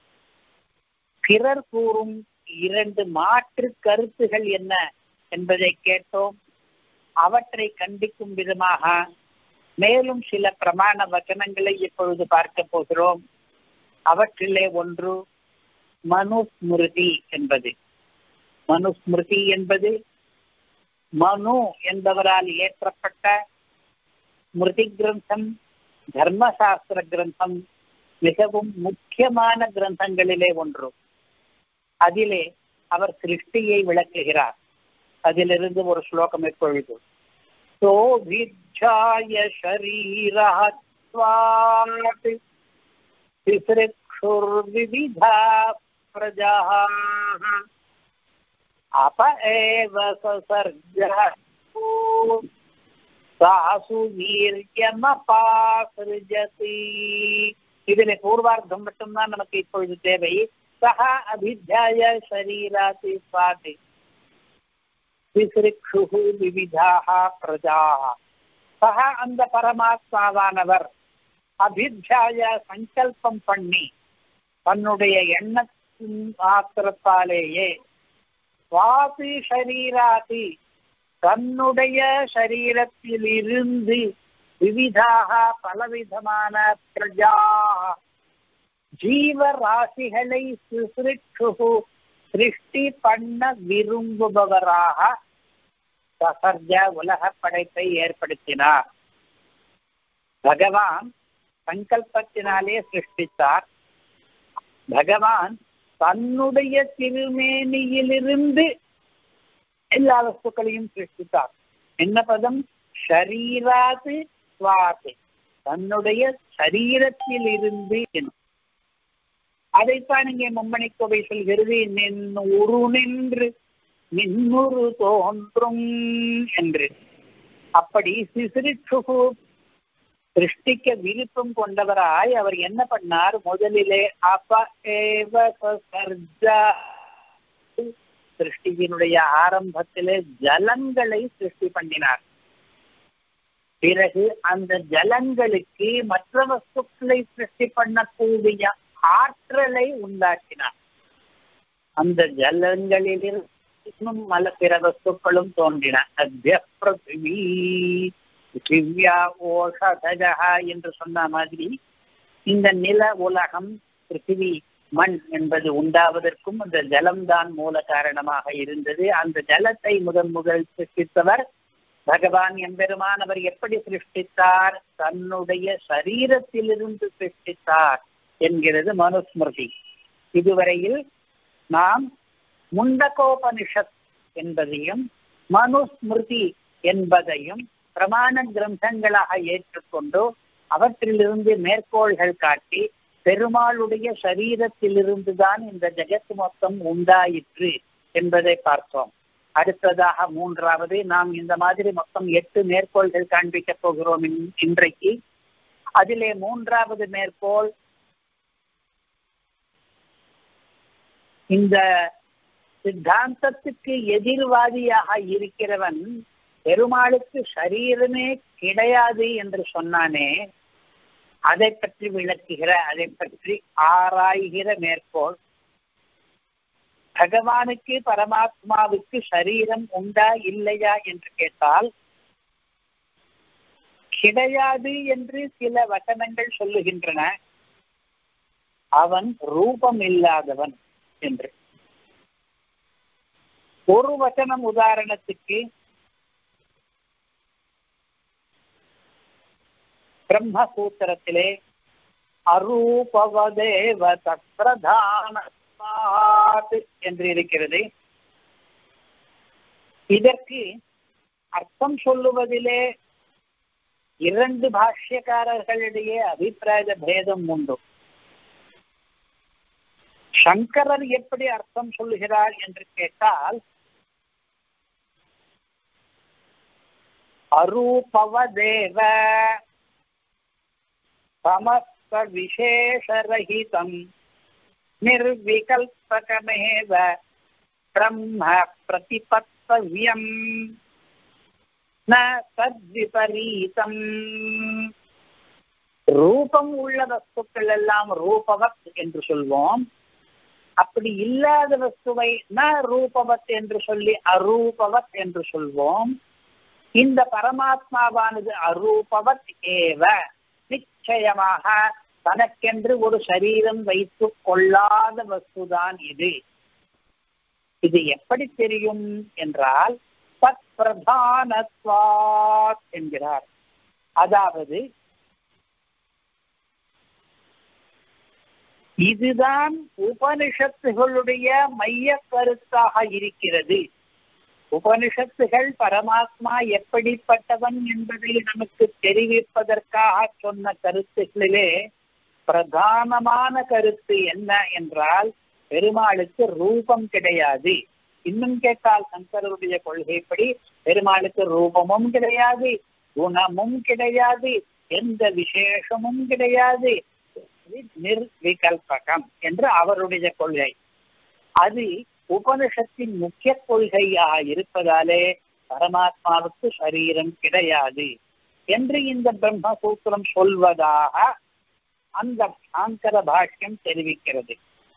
பிறர் கூறும் இரண்டு மாற்று கருத்துகள் என்ன என்பதை கேட்டோம். அவற்றை கண்டிக்கும் விதமாக மேலும் சில பிரமாண வச்சனங்களை இப்பொழுது பார்க்க போகிறோம். அவற்றிலே ஒன்று மனுஸ்மிருதி என்பது. மனுஸ்மிருதி என்பது மனு என்பவரால் இயற்றப்பட்ட ஸ்மிருதி கிரந்தம், தர்மசாஸ்திர கிரந்தம், மிகவும் முக்கியமான கிரந்தங்களிலே ஒன்று. அதிலே அவர் சிருஷ்டியை விளக்குகிறார். அதிலிருந்து ஒரு ஸ்லோகம் எப்பொழுது சோபிச்சாய ஷரீராத்வாத் திஸ்ருக்ஷுர்விவிதா பிரஜாः அப ஏவ சசர்ஜது சாசு வீர்யமபாஸ்ருஜதி. இதிலே பூர்வார்த்தம் மட்டும்தான் நமக்கு இப்பொழுது தேவை. சஹ அபித்யாய ஷரீராதி ஸ்வாதி திஸ்ருக்ஷுஹு விவிதாஹ பிரஜாஹ. சஹ அந்த பரமாத்மாவானவர் அபித்யாய சங்கல்பம் பண்ணி தன்னுடைய எண்ணத்தின் மாத்திரத்தாலேயே வாசி ஷரீராதி தன்னுடைய சரீரத்தில் இருந்து விவிதாக பலவிதமான பிரஜா ஜீவராசிகளை சிருஷ்டி பண்ண விரும்புபவராக சசர்ஜ உலக படைப்பை ஏற்படுத்தினார். பகவான் சங்கல்பத்தினாலே சிருஷ்டித்தார். பகவான் தன்னுடைய திருமேனியிலிருந்து எல்லா வஸ்துக்களையும் சிருஷ்டித்தார். என்ன பதம்? ஷரீராது சுவாசே, தன்னுடைய சரீரத்தில் இருந்து. அதைத்தான் இங்கே மும்மணி கோவை சொல்கிறது, நின் உரு நின்று நின்னுரு தோன்றும் என்று. அப்படி சிசிரிச்சுகு சிருஷ்டிக்க விருப்பம் கொண்டவராய் அவர் என்ன பண்ணார்? முதலிலே அப்ப ஏவ சர்ஜா, சிருஷ்டியினுடைய ஆரம்பத்திலே ஜலங்களை சிருஷ்டி பண்ணினார். பிறகு அந்த ஜலங்களுக்கு மற்ற வஸ்துக்களை சிருஷ்டி பண்ணக்கூடிய ஆற்றலை உண்டாக்கினார். அந்த ஜலங்களிலிருந்து இன்னும் மல பிற வஸ்துக்களும் தோன்றின. அத்ய பிருத்திவி திவ்யா ஓஷதஜா என்று சொன்ன மாதிரி இந்த நில உலகம் பிருத்திவி மண் என்பது உண்டாவதற்கும் அந்த ஜலம்தான் மூல காரணமாக இருந்தது. அந்த ஜலத்தை முதன் முதல் சிருஷ்டித்தவர் பகவான் எம்பெருமான். அவர் எப்படி சிருஷ்டித்தார்? தன்னுடைய சரீரத்திலிருந்து சிருஷ்டித்தார் என்கிறது மனுஸ்மிருதி. இதுவரையில் நாம் முண்டகோபனிஷத் என்பதையும் மனுஸ்மிருதி என்பதையும் பிரமாண கிரந்தங்களாக ஏற்றுக்கொண்டு அவற்றிலிருந்து மேற்கோள்கள் காட்டி பெருமாளுடைய சரீரத்திலிருந்து தான் இந்த ஜெகத் மொத்தம் உண்டாயிற்று என்பதை பார்த்தோம். அடுத்ததாக மூன்றாவது, நாம் இந்த மாதிரி மொத்தம் எட்டு மேற்கோள்கள் காண்பிக்க போகிறோம் இன்றைக்கு. அதிலே மூன்றாவது மேற்கோள், இந்த சித்தாந்தத்துக்கு எதிர்வாதியாக இருக்கிறவன் பெருமாளுக்கு சரீரமே கிடையாது என்று சொன்னானே, அதை பற்றி விளக்குகிற, அதை பற்றி ஆராய்கிற மேற்கோள். பகவானுக்கு பரமாத்மாவுக்கு சரீரம் உண்டா இல்லையா என்று கேட்டால் கிடையாது என்று சில வசனங்கள் சொல்லுகின்றன. அவன் ரூபம் இல்லாதவன் என்று. ஒரு வசனம் உதாரணத்துக்கு பிரம்மசூத்திரத்திலே அரூபவதேவ தத்பிரதானாத் என்று இருக்கிறது. இதற்கு அர்த்தம் சொல்லுவதிலே இரண்டு பாஷ்யக்காரர்களிடையே அபிப்பிராய பேதம் உண்டு. சங்கரர் எப்படி அர்த்தம் சொல்லுகிறார் என்று கேட்டால், அரூபவதேவ சமஸ்த விசேஷரஹிதம் நிர்விகல்பகமேவ பிரம்ம பிரதிபத்தவ்யம் ந தத்விபரீதம். ரூபம் உள்ள வஸ்துக்கள் எல்லாம் ரூபவத் என்று சொல்வோம். அப்படி இல்லாத வஸ்துவை ந ரூபவத் என்று சொல்லி அரூபவத் என்று சொல்வோம். இந்த பரமாத்மாவானது அரூபவத் ஏவ, நிச்சயமாக தனக்கென்று ஒரு சரீரம் வைத்துக் கொள்ளாத வஸ்துதான் இது. இது எப்படி தெரியும் என்றால் தத் பிரதானத்வாத் என்கிறார். அதாவது இதுதான் உபனிஷத்துகளுடைய மைய கருத்தாக இருக்கிறது. உபனிஷத்துகள் பரமாத்மா எப்படிப்பட்டவன் என்பதை நமக்கு தெரிவிப்பதற்காக சொன்ன கருத்துகளிலே பிரதானமான கருத்து என்ன என்றால், பெருமாளுக்கு ரூபம் கிடையாது. இன்னும் கேட்டால் சங்கரருடைய கொள்கைப்படி பெருமாளுக்கு ரூபமும் கிடையாது, குணமும் கிடையாது, எந்த விசேஷமும் கிடையாது, நிர்விகல்பகம் என்று அவருடைய கொள்கை. அது உபனிஷத்தின் முக்கிய கொள்கையாக இருப்பதாலே பரமாத்மாவுக்கு சரீரம் கிடையாது என்று இந்த பிரம்மசூத்திரம் சொல்வதாக அந்த சாங்கர பாஷ்யம் தெரிவிக்கிறது.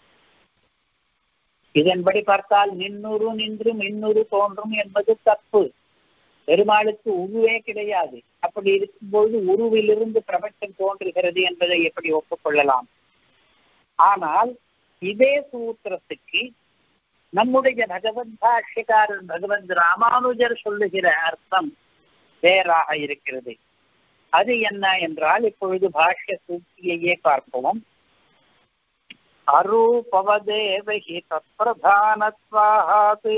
இதன்படி பார்த்தால் நின்னூறு நின்று மின்னூறு தோன்றும் என்பது தப்பு. பெருமாளுக்கு உருவே கிடையாது. அப்படி இருக்கும்போது உருவிலிருந்து பிரபஞ்சம் தோன்றுகிறது என்பதை எப்படி ஒப்புக்கொள்ளலாம்? ஆனால் இதே சூத்திரத்துக்கு நம்முடைய பகவத் பாஷ்யக்காரர் பகவத் ராமானுஜர் சொல்லுகிற அர்த்தம் வேறாக இருக்கிறது. அது என்ன என்றால், இப்பொழுது பாஷ்ய சூக்தியையே பார்ப்போம். அரூபவதேவஹி தத்பிரதானத்வாத்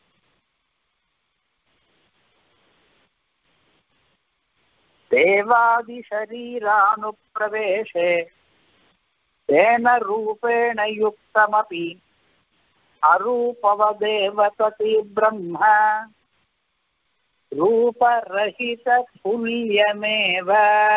தேவாதி சரீரானுப்ரவேஷே தேன ரூபேண யுக்தமபி அரூபவதேவ ததி பிரம்ம ரூபரஹித துல்யமேவ.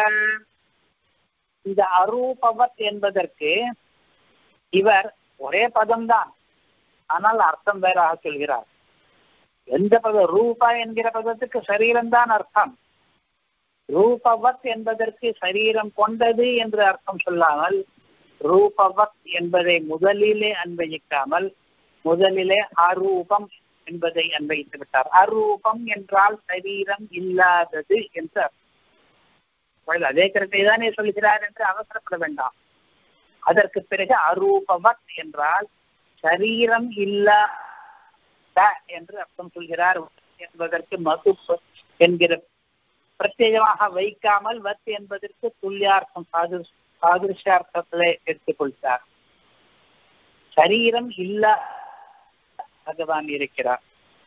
இந்த அரூபவத் என்பதற்கு இவர் ஒரே பதம்தான், ஆனால் அர்த்தம் வேறாக சொல்கிறார். எந்த பதம்? ரூபா என்கிற பதத்துக்கு சரீரம்தான் அர்த்தம். ரூபவத் என்பதற்கு சரீரம் கொண்டது என்று அர்த்தம் சொல்லாமல், ரூபவத் என்பதை முதலிலே அன்வயிக்காமல் முதலிலே அரூபம் என்பதை அன்வயித்து விட்டார். அரூபம் என்றால் சரீரம் இல்லாதது என்று அர்த்தம். அதே கருத்தை தானே சொல்கிறார் என்று அவசரப்பட வேண்டாம். அதற்கு பிறகு அரூபவத் என்றால் சரீரம் இல்லாத என்று அர்த்தம் சொல்கிறார் என்பதற்கு மது என்கிற பிரத்யேகமாக வைக்காமல் வத் என்பதற்கு துல்லியார்த்தம் சாதிருஷார்த்தத்திலே எடுத்துக்கொள்கிறார். சரீரம் இல்லா பகவான் இருக்கிறார்.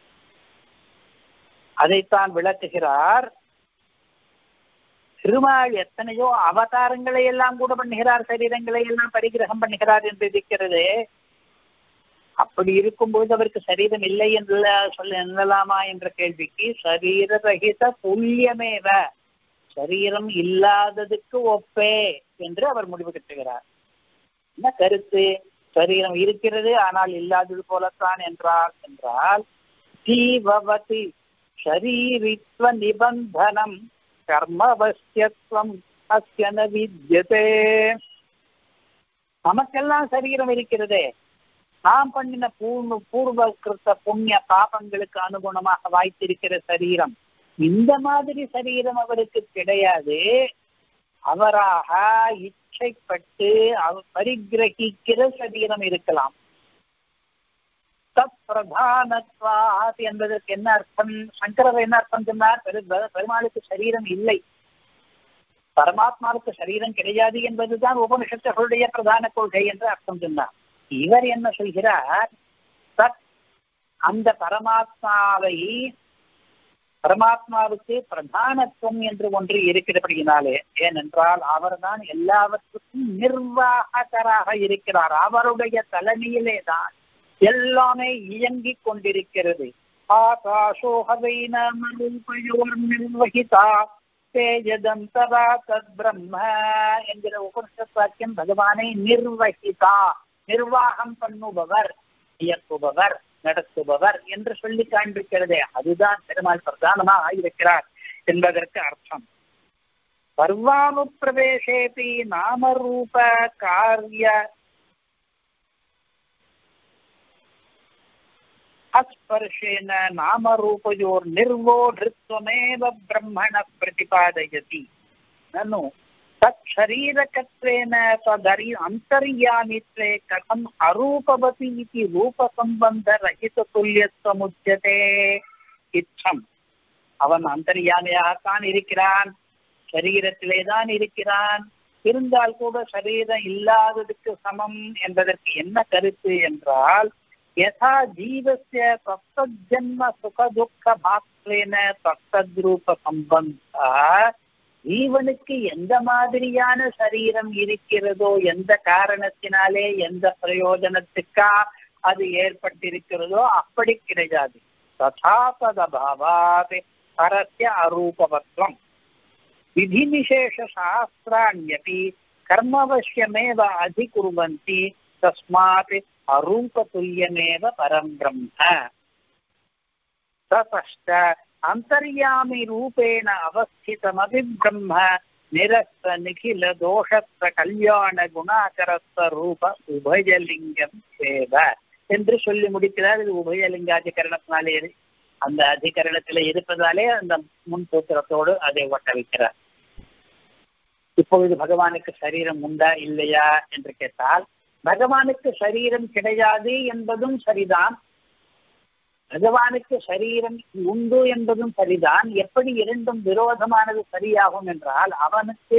அதைத்தான் விளக்குகிறார். திருமால் எத்தனையோ அவதாரங்களை எல்லாம் கூட பண்ணுகிறார், சரீரங்களை எல்லாம் பரிகிரகம் பண்ணுகிறார் என்று இருக்கிறது. அப்படி இருக்கும்போது அவருக்கு சரீரம் இல்லை என்று சொல்ல என்னலாமா என்ற கேள்விக்கு சரீர ரஹித துல்யமேவ, சரீரம் இல்லாததுக்கு ஒப்பே என்று அவர் முடிவு கட்டுகிறார். என்ன கருத்து? சரீரம் இருக்கிறது ஆனால் இல்லாதது போலத்தான் என்றால் என்றால் ஜீவவதி ஷரீரித்வ நிபந்தனம் கர்மவசியத்வம் அஸ்ய ந வித்யதே. நமக்கெல்லாம் சரீரம் இருக்கிறதே, நாம் பண்ணின பூர்வ பூர்வ கிருத்த புண்ணிய பாபங்களுக்கு அனுகுணமாக வாய்த்திருக்கிற சரீரம். இந்த மாதிரி சரீரம் அவருக்கு கிடையாது. அவராக இச்சைப்பட்டு அவர் பரிகிரகிக்கிற சரீரம் இருக்கலாம். தத் பிரதானத்வாத் என்பதற்கு என்ன அர்த்தம்? சங்கரர் என்ன அர்த்தம் சொன்னார்? பெருமாளுக்கு சரீரம் இல்லை, பரமாத்மாவுக்கு சரீரம் கிடையாது என்பதுதான் உபனிஷத்துகளுடைய பிரதான கொள்கை என்று அர்த்தம் சொன்னார். இவர் என்ன சொல்கிறார்? தத் அந்த பரமாத்மாவை, பரமாத்மாவுக்கு பிரதானத்துவம் என்று ஒன்று இருக்கிறபடியினாலே, ஏனென்றால் அவர்தான் எல்லாவற்றுக்கும் நிர்வாகராக இருக்கிறார். அவருடைய தலைமையிலே தான் எல்லாமே இயங்கிக் கொண்டிருக்கிறது. நிர்வகிதா தேஜதந்தரா தத் பிரம்ம என்கிற உபனிஷத் வாக்கியம் பகவானை நிர்வகிதா, நிர்வாகம் பண்ணுபவர், இயக்குபவர், நடத்துபவர் என்று சொல்லி காண்பிக்கிறதே, அதுதான் பெருமாள் பிரதானமாக இருக்கிறார் என்பதற்கு அர்த்தம். சர்வானுப்பிரவேசேபி நாமரூப காரிய அஸ்பர்ஷேன நாமரூபயோர் நிர்வோத்ருத்வமேவ பிரம்மண பிரதிபாதயதி. நனு தத் ஷரீரகத்வேன ததரி அந்தர்யாமித்வே கதம் அரூபவதி இதி ரூபசம்பந்த ரஹித துல்யத்வமுச்யதே. இச்சம் அவன் அந்தர்யாமியாகத்தான் இருக்கிறான், சரீரத்திலே தான் இருக்கிறான், இருந்தால் கூட சரீரம் இல்லாததுக்கு சமம் என்பதற்கு என்ன கருத்து என்றால், யதா ஜீவஸ்ய தத்தஜன்ம சுகதுக்க மாத்திரேன தத்தத்ரூப சம்பந்தா, ஜீவனுக்கு எந்த மாதிரியான சரீரம் இருக்கிறதோ, எந்த காரணத்தினாலே எந்த பிரயோஜனத்துக்கா அது ஏற்பட்டிருக்கிறதோ அப்படி கிடையாது. ததாபதபாவாத் பரஸ்ய அரூபவத்வம் விதி விசேஷ சாஸ்திராண்யபி கர்மவசியமேவ அதிகுர்வந்தி தஸ்மாத் அரூபதுல்யமேவ பரம் பிரம்ம. ததஷ்ட அந்தர்யாமி ரூபேண அவஸ்திதமபி பிரம்ம நிரஸ்த நிகில தோஷஸ்த கல்யாண குணாகரஸ்த ரூப உபயலிங்கம் சேவ என்று சொல்லி முடிக்கிறார். இது உபயலிங்காதிகரணத்தினாலே அந்த அதிகரணத்தில இருப்பதாலே அந்த முன் சூத்திரத்தோடு அதை ஒட்ட வைக்கிறார். இப்பொழுது பகவானுக்கு சரீரம் உண்டா இல்லையா என்று கேட்டால், பகவானுக்கு சரீரம் கிடையாது என்பதும் சரிதான், பகவானுக்கு சரீரம் உண்டு என்பதும் சரிதான். எப்படி இரண்டும் விரோதமானது சரியாகும் என்றால், அவனுக்கு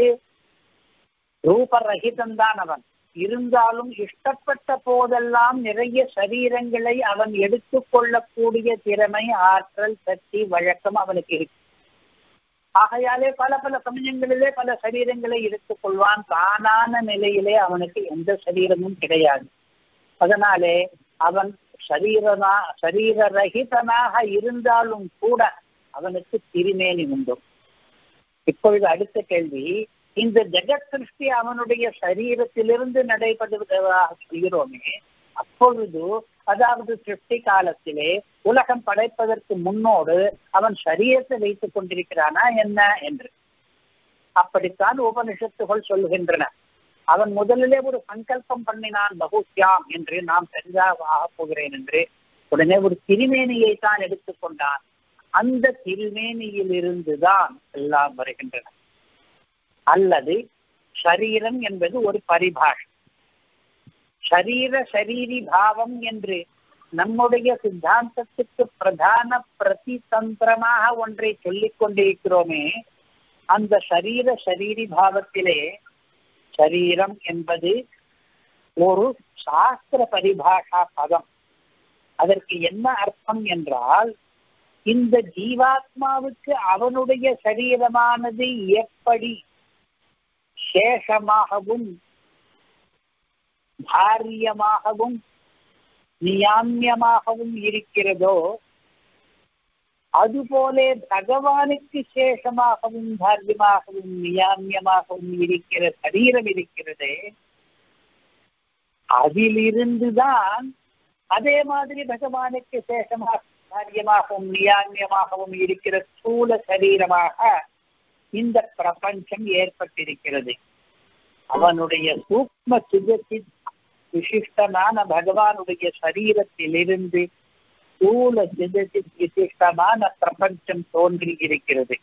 ரூபரகிதம்தான் அவன். இருந்தாலும் இஷ்டப்பட்ட போதெல்லாம் நிறைய சரீரங்களை அவன் எடுத்துக் கொள்ளக்கூடிய திறமை, ஆற்றல், சக்தி, வழக்கம் அவனுக்கு இருக்கு. ஆகையாலே பல பல சமயங்களிலே பல சரீரங்களை எடுத்துக் கொள்வான். தானான நிலையிலே அவனுக்கு எந்த சரீரமும் கிடையாது. அதனாலே அவன் சரீரனா சரீரரகிதனாக இருந்தாலும் கூட அவனுக்கு திருமேனி உண்டு. இப்பொழுது அடுத்த கேள்வி, இந்த ஜெகத் சிருஷ்டி அவனுடைய சரீரத்திலிருந்து நடைபெறுவதாக சொல்கிறோமே, அப்பொழுது அதாவது சிருஷ்டி காலத்திலே உலகம் படைப்பதற்கு முன்னோடு அவன் சரீரத்தை வைத்துக் கொண்டிருக்கிறானா என்ன என்று அப்படித்தான் உபனிஷத்துகள் சொல்லுகின்றன. அவன் முதலிலே ஒரு சங்கல்பம் பண்ணினான், பகுத்யாம் என்று, நாம் சரிதாக ஆகப் போகிறேன் என்று. உடனே ஒரு திருமேனியை தான் எடுத்துக்கொண்டான். அந்த திருமேனியில் இருந்துதான் எல்லாம் வருகின்றன. அல்லது ஷரீரம் என்பது ஒரு பரிபாஷை. ஷரீர ஷரீரி பாவம் என்று நம்முடைய சித்தாந்தத்துக்கு பிரதான பிரதிதந்திரமாக ஒன்றை சொல்லிக் கொண்டிருக்கிறோமே, அந்த ஷரீர ஷரீரி பாவத்திலே ஷரீரம் என்பது ஒரு சாஸ்திர பரிபாஷா பதம். அதற்கு என்ன அர்த்தம் என்றால், இந்த ஜீவாத்மாவுக்கு அவனுடைய சரீரமானது எப்படி சேஷமாகவும் தாரியமாகவும் நியாமியமாகவும் இருக்கிறதோ, அதுபோலே பகவானுக்கு சேஷமாகவும் தாரியமாகவும் நியாமியமாகவும் இருக்கிற சரீரம் இருக்கிறதே, அதிலிருந்துதான் அதே மாதிரி பகவானுக்கு சேஷமாக தாரியமாகவும் நியாமியமாகவும் இருக்கிற ஸ்தூல சரீரமாக இந்த பிரபஞ்சம் ஏற்பட்டிருக்கிறது. அவனுடைய சூக்ம சுஜசித் விசிஷ்டமான பகவானுடைய சரீரத்திலிருந்து ஸ்தூல சுஜசித் விசிஷ்டமான பிரபஞ்சம் தோன்றி இருக்கிறது.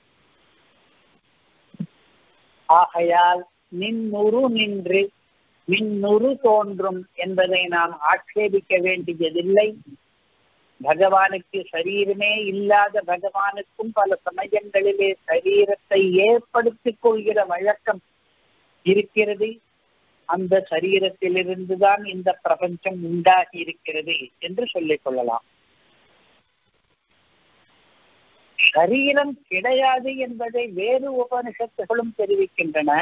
ஆகையால் நின்னுரு நின்று மின்னுரு தோன்றும் என்பதை நாம் ஆட்சேபிக்க வேண்டியதில்லை. பகவானுக்கு சரீரமே இல்லாத பகவானுக்கும் பல சமயங்களிலே சரீரத்தை ஏற்படுத்திக் கொள்கிற வழக்கம் இருக்கிறது. அந்த சரீரத்திலிருந்துதான் இந்த பிரபஞ்சம் உண்டாகி இருக்கிறது என்று சொல்லிக் கொள்ளலாம். சரீரம் கிடையாது என்பதை வேறு உபனிஷத்துகளும் தெரிவிக்கின்றன.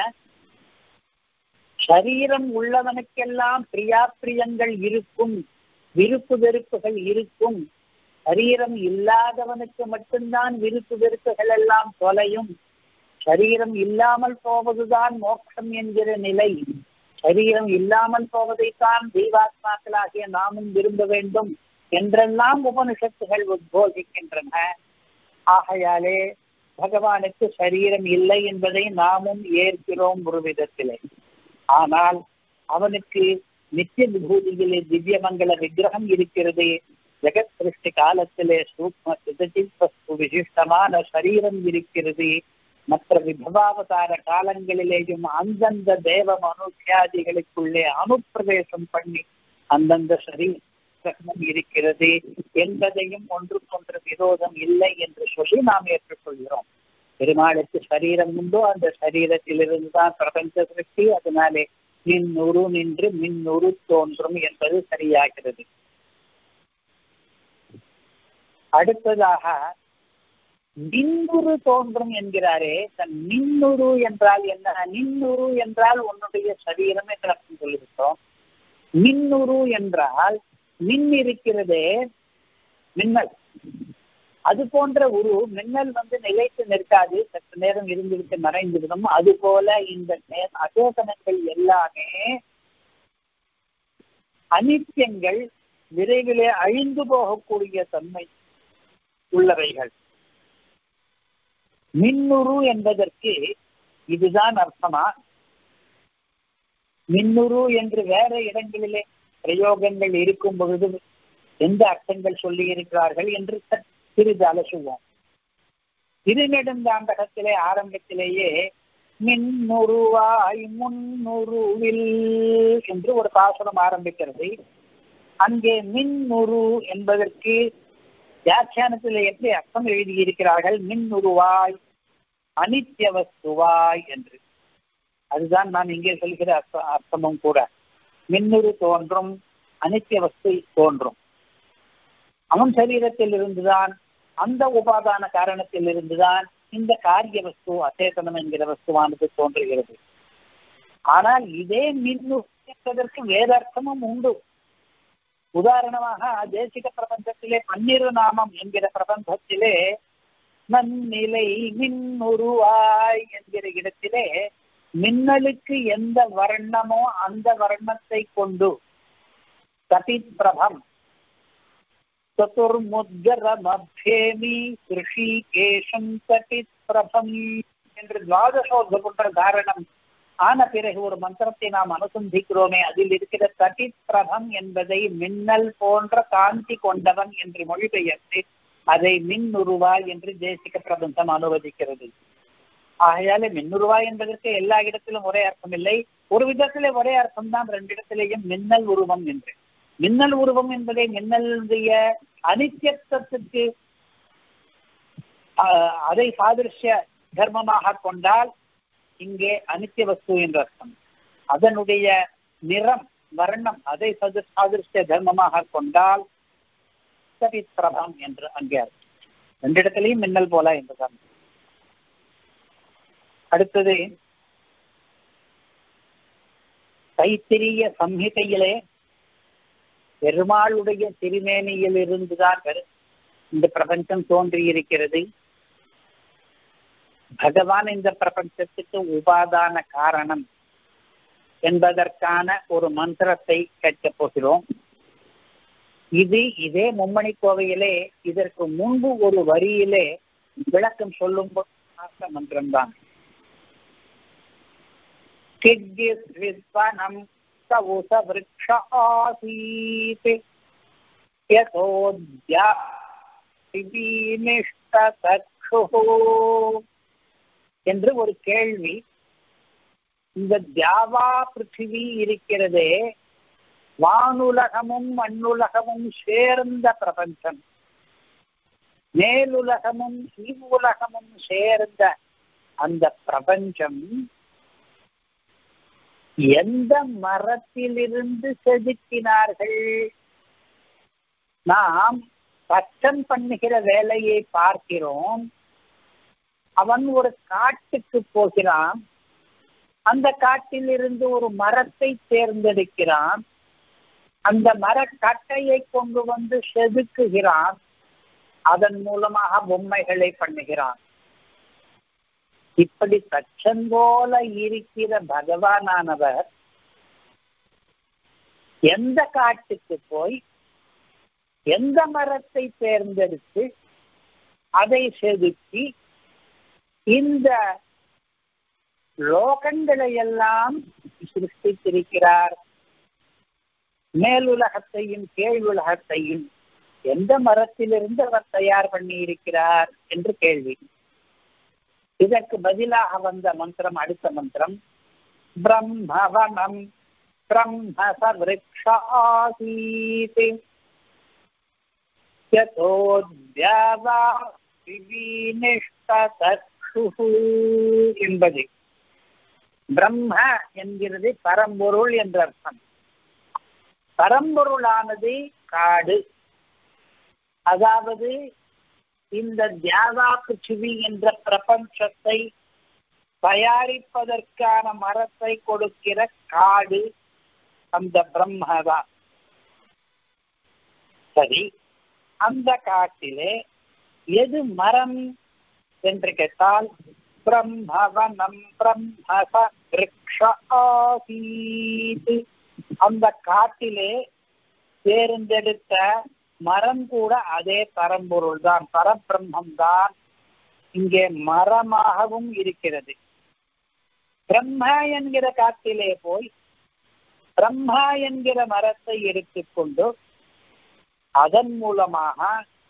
சரீரம் உள்ளவனுக்கெல்லாம் பிரியாப்பிரியங்கள் இருக்கும், விருப்பு வெறுப்புகள் இருக்கும். சரீரம் இல்லாதவனுக்கு மட்டும்தான் விருப்பு வெறுப்புகள் எல்லாம் தொலையும். சரீரம் இல்லாமல் போவதுதான் மோட்சம் என்கிற நிலை. சரீரம் இல்லாமல் போவதைத்தான் தெய்வாத்மாக்களாகிய நாமும் விரும்ப வேண்டும் என்றெல்லாம் உபனிஷத்துகள் உத்போதிக்கின்றன. ஆகையாலே பகவானுக்கு சரீரம் இல்லை என்பதை நாமும் ஏற்கிறோம் ஒரு விதத்திலே. ஆனால் அவனுக்கு நித்திய விபூதியிலே திவ்ய மங்கள விக்கிரகம் இருக்கிறது. ஜெகத் சிருஷ்டி காலத்திலே சூக்ம சிதசித் விசிஷ்டமான சரீரம் இருக்கிறது. மற்ற விபவாவதார காலங்களிலேயும் அந்தந்த தேவ மனுஷியாதிகளுக்குள்ளே அனுப்பிரவேசம் பண்ணி அந்தந்த சரீரம் இருக்கிறது என்பதையும் ஒன்றுக்கொன்று விரோதம் இல்லை என்று சொல்லி நாம் ஏற்றுக்கொள்கிறோம். பெருமாளுக்கு சரீரம் உண்டோ, அந்த சரீரத்திலிருந்து தான் பிரபஞ்ச சிருஷ்டி. அதனாலே மின்னுரு நின்று மின்னுரு தோன்றும் என்பது சரியாகிறது. அடுத்ததாக நின்னுரு தோன்றும் என்கிறாரே. தன் நின்னுரு என்றால் என்ன? நின்னுரு என்றால் உன்னுடைய சரீரம் என்று அர்த்தம் சொல்லிவிட்டோம். மின்னுரு என்றால் மின் இருக்கிறதே, மின்னல், அது போன்ற உரு. மின்னல் வந்து நிலைத்து நிற்காது, சற்று நேரம் இருந்துவிட்டு மறைந்துவிடும். அது போல இந்த அசேதனங்கள் எல்லாமே அனித்தியங்கள், விரைவிலே அழிந்து போகக்கூடிய தன்மை உள்ளவைகள். மின்னுரு என்பதற்கு இதுதான் அர்த்தமா? மின்னுரு என்று வேற இடங்களிலே பிரயோகங்கள் இருக்கும் பொழுது எந்த அர்த்தங்கள் சொல்லி இருக்கிறார்கள் என்று சிறிது அலசுவோம். திருநெடுந்தாண்டகத்திலே ஆரம்பத்திலேயே மின்னுருவாய் முன்னுருவில் என்று ஒரு பாசுரம் ஆரம்பிக்கிறது. அங்கே மின்னுரு என்பதற்கு வியாக்கியானத்தில் எப்படி அர்த்தம் எழுதியிருக்கிறார்கள்? மின்னுருவாய் அனித்ய வஸ்துவாய் என்று. அதுதான் நான் இங்கே சொல்கிற அர்த்த அர்த்தமும் கூட. மின்னுரு தோன்றும், அனித்ய வஸ்து தோன்றும். அவன் சரீரத்தில் இருந்துதான், அந்த உபாதான காரணத்தில் இருந்துதான் இந்த காரிய வஸ்து அசேதனம் என்கிற வஸ்துவானது தோன்றுகிறது. ஆனால் இதே மின்னு என்பதற்கு வேறு அர்த்தமும் உண்டு. உதாரணமாக தேசிக பிரபஞ்சத்திலே பன்னிரு நாமம் என்கிற பிரபந்தத்திலே நன்னிலை மின்னுருவாய் என்கிற இடத்திலே மின்னலுக்கு எந்த வர்ணமோ அந்த வர்ணத்தை கொண்டு சதித் பிரபம் சதுர்முத்கரமப்யேமி ரிஷிகேஷம் சதித் பிரபம் என்று துவாதசோத்புன்ற தாரணம் ஆன பிறகு ஒரு மந்திரத்தை நாம் அனுசந்திக்கிறோமே, அதில் இருக்கிற சதித் பிரபம் என்பதை மின்னல் போன்ற காந்தி கொண்டவன் என்று மொழிபெயர்த்து அதை மின்னுருவாய் என்று தேசிக பிரபந்தம் அனுவதிக்கிறது. ஆகையாலே மின்னுருவாய் என்பதற்கு எல்லா இடத்திலும் ஒரே அர்த்தம் இல்லை. ஒரு விதத்திலே ஒரே அர்த்தம் தான் ரெண்டு இடத்திலேயும். மின்னல் உருவம் என்று. மின்னல் உருவம் என்பதை மின்னலுடைய அனித்தியத்துவத்துக்கு அதை சாதிருஷ்ய தர்மமாக கொண்டால் இங்கே அனித்திய வஸ்து என்று அர்த்தம். அதனுடைய நிறம், வர்ணம் அதை சாதிருஷ்ய தர்மமாக கொண்டால் சதித் பிரபம் என்று அங்கே அர்த்தம். ரெண்டு இடத்திலையும் மின்னல் போல என்றுதான். அடுத்தது தைத்திரிய சம்ஹிதையிலே பெருமாளுடைய திருமேனியில் இருந்துதான் இந்த பிரபஞ்சம் தோன்றியிருக்கிறது. பகவான் இந்த பிரபஞ்சத்துக்கு உபாதான காரணம் என்பதற்கான ஒரு மந்திரத்தை கேட்கப் போகிறோம். இது இதே மும்மணி கோவையிலே இதற்கு முன்பு ஒரு வரியிலே விளக்கம் சொல்லும் மந்திரம்தான். கித்விஸ்வனம் சவுச விருக்ஷாசீத் யதோத்யா விநிஷ்டதக்ஷுஹு என்று ஒரு கேள்வி. இந்த தியாவா பிருத்திவி இருக்கிறதே, வானுலகமும் மண்ணுலகமும் சேர்ந்த பிரபஞ்சம், மேலுலகமும் இவ்வுலகமும் சேர்ந்த அந்த பிரபஞ்சம் எந்த மரத்திலிருந்து செதுக்கினார்கள்? நாம் பச்சன் பண்ணுகிற வேலையை பார்க்கிறோம். அவன் ஒரு காட்டுக்கு போகிறான், அந்த காட்டில் இருந்து ஒரு மரத்தை தேர்ந்தெடுக்கிறான், அந்த மரக்கட்டையை கொண்டு வந்து செதுக்குகிறான், அதன் மூலமாக பொம்மைகளை பண்ணுகிறான். இப்படி தச்சன் போல இருக்கிற பகவானானவர் எந்த காட்டுக்கு போய் எந்த மரத்தை தேர்ந்தெடுத்து அதை செதுக்கி இந்த லோகங்களை எல்லாம் சிருஷ்டித்திருக்கிறார்? மேலுலகத்தையும் கீழ் உலகத்தையும் எந்த மரத்திலிருந்து அவர் தயார் பண்ணி இருக்கிறார் என்று கேள்வி. இதற்கு பதிலாக வந்த மந்திரம் அடுத்த மந்திரம். பிரம்மவனம் பிரம்மச விருக்ஷாசீத் யதோத்யாவா விநிஷ்டதக்ஷுஹு என்பது. பிரம்ம என்கிறது பரம்பொருள் என்ற அர்த்தம். பரம்பொருளானது காடு, அதாவது இந்த தியாவா பிருத்திவி என்ற பிரபஞ்சத்தை தயாரிப்பதற்கான மரத்தை கொடுக்கிற காடு அந்த பிரம்மதான். சரி, அந்த காட்டிலே எது மரம் என்று கேட்டால் பிரம்மவனம் பிரம்மச விருக்ஷ ஆசீத். அந்த காட்டிலே தேர்ந்தெடுத்த மரம் கூட அதே பரம்பொருள் தான், பரபிரம்மம் தான் இங்கே மரமாகவும் இருக்கிறது. பிரம்மா என்கிற காட்டிலே போய் பிரம்மா என்கிற மரத்தை எடுத்துக்கொண்டு அதன் மூலமாக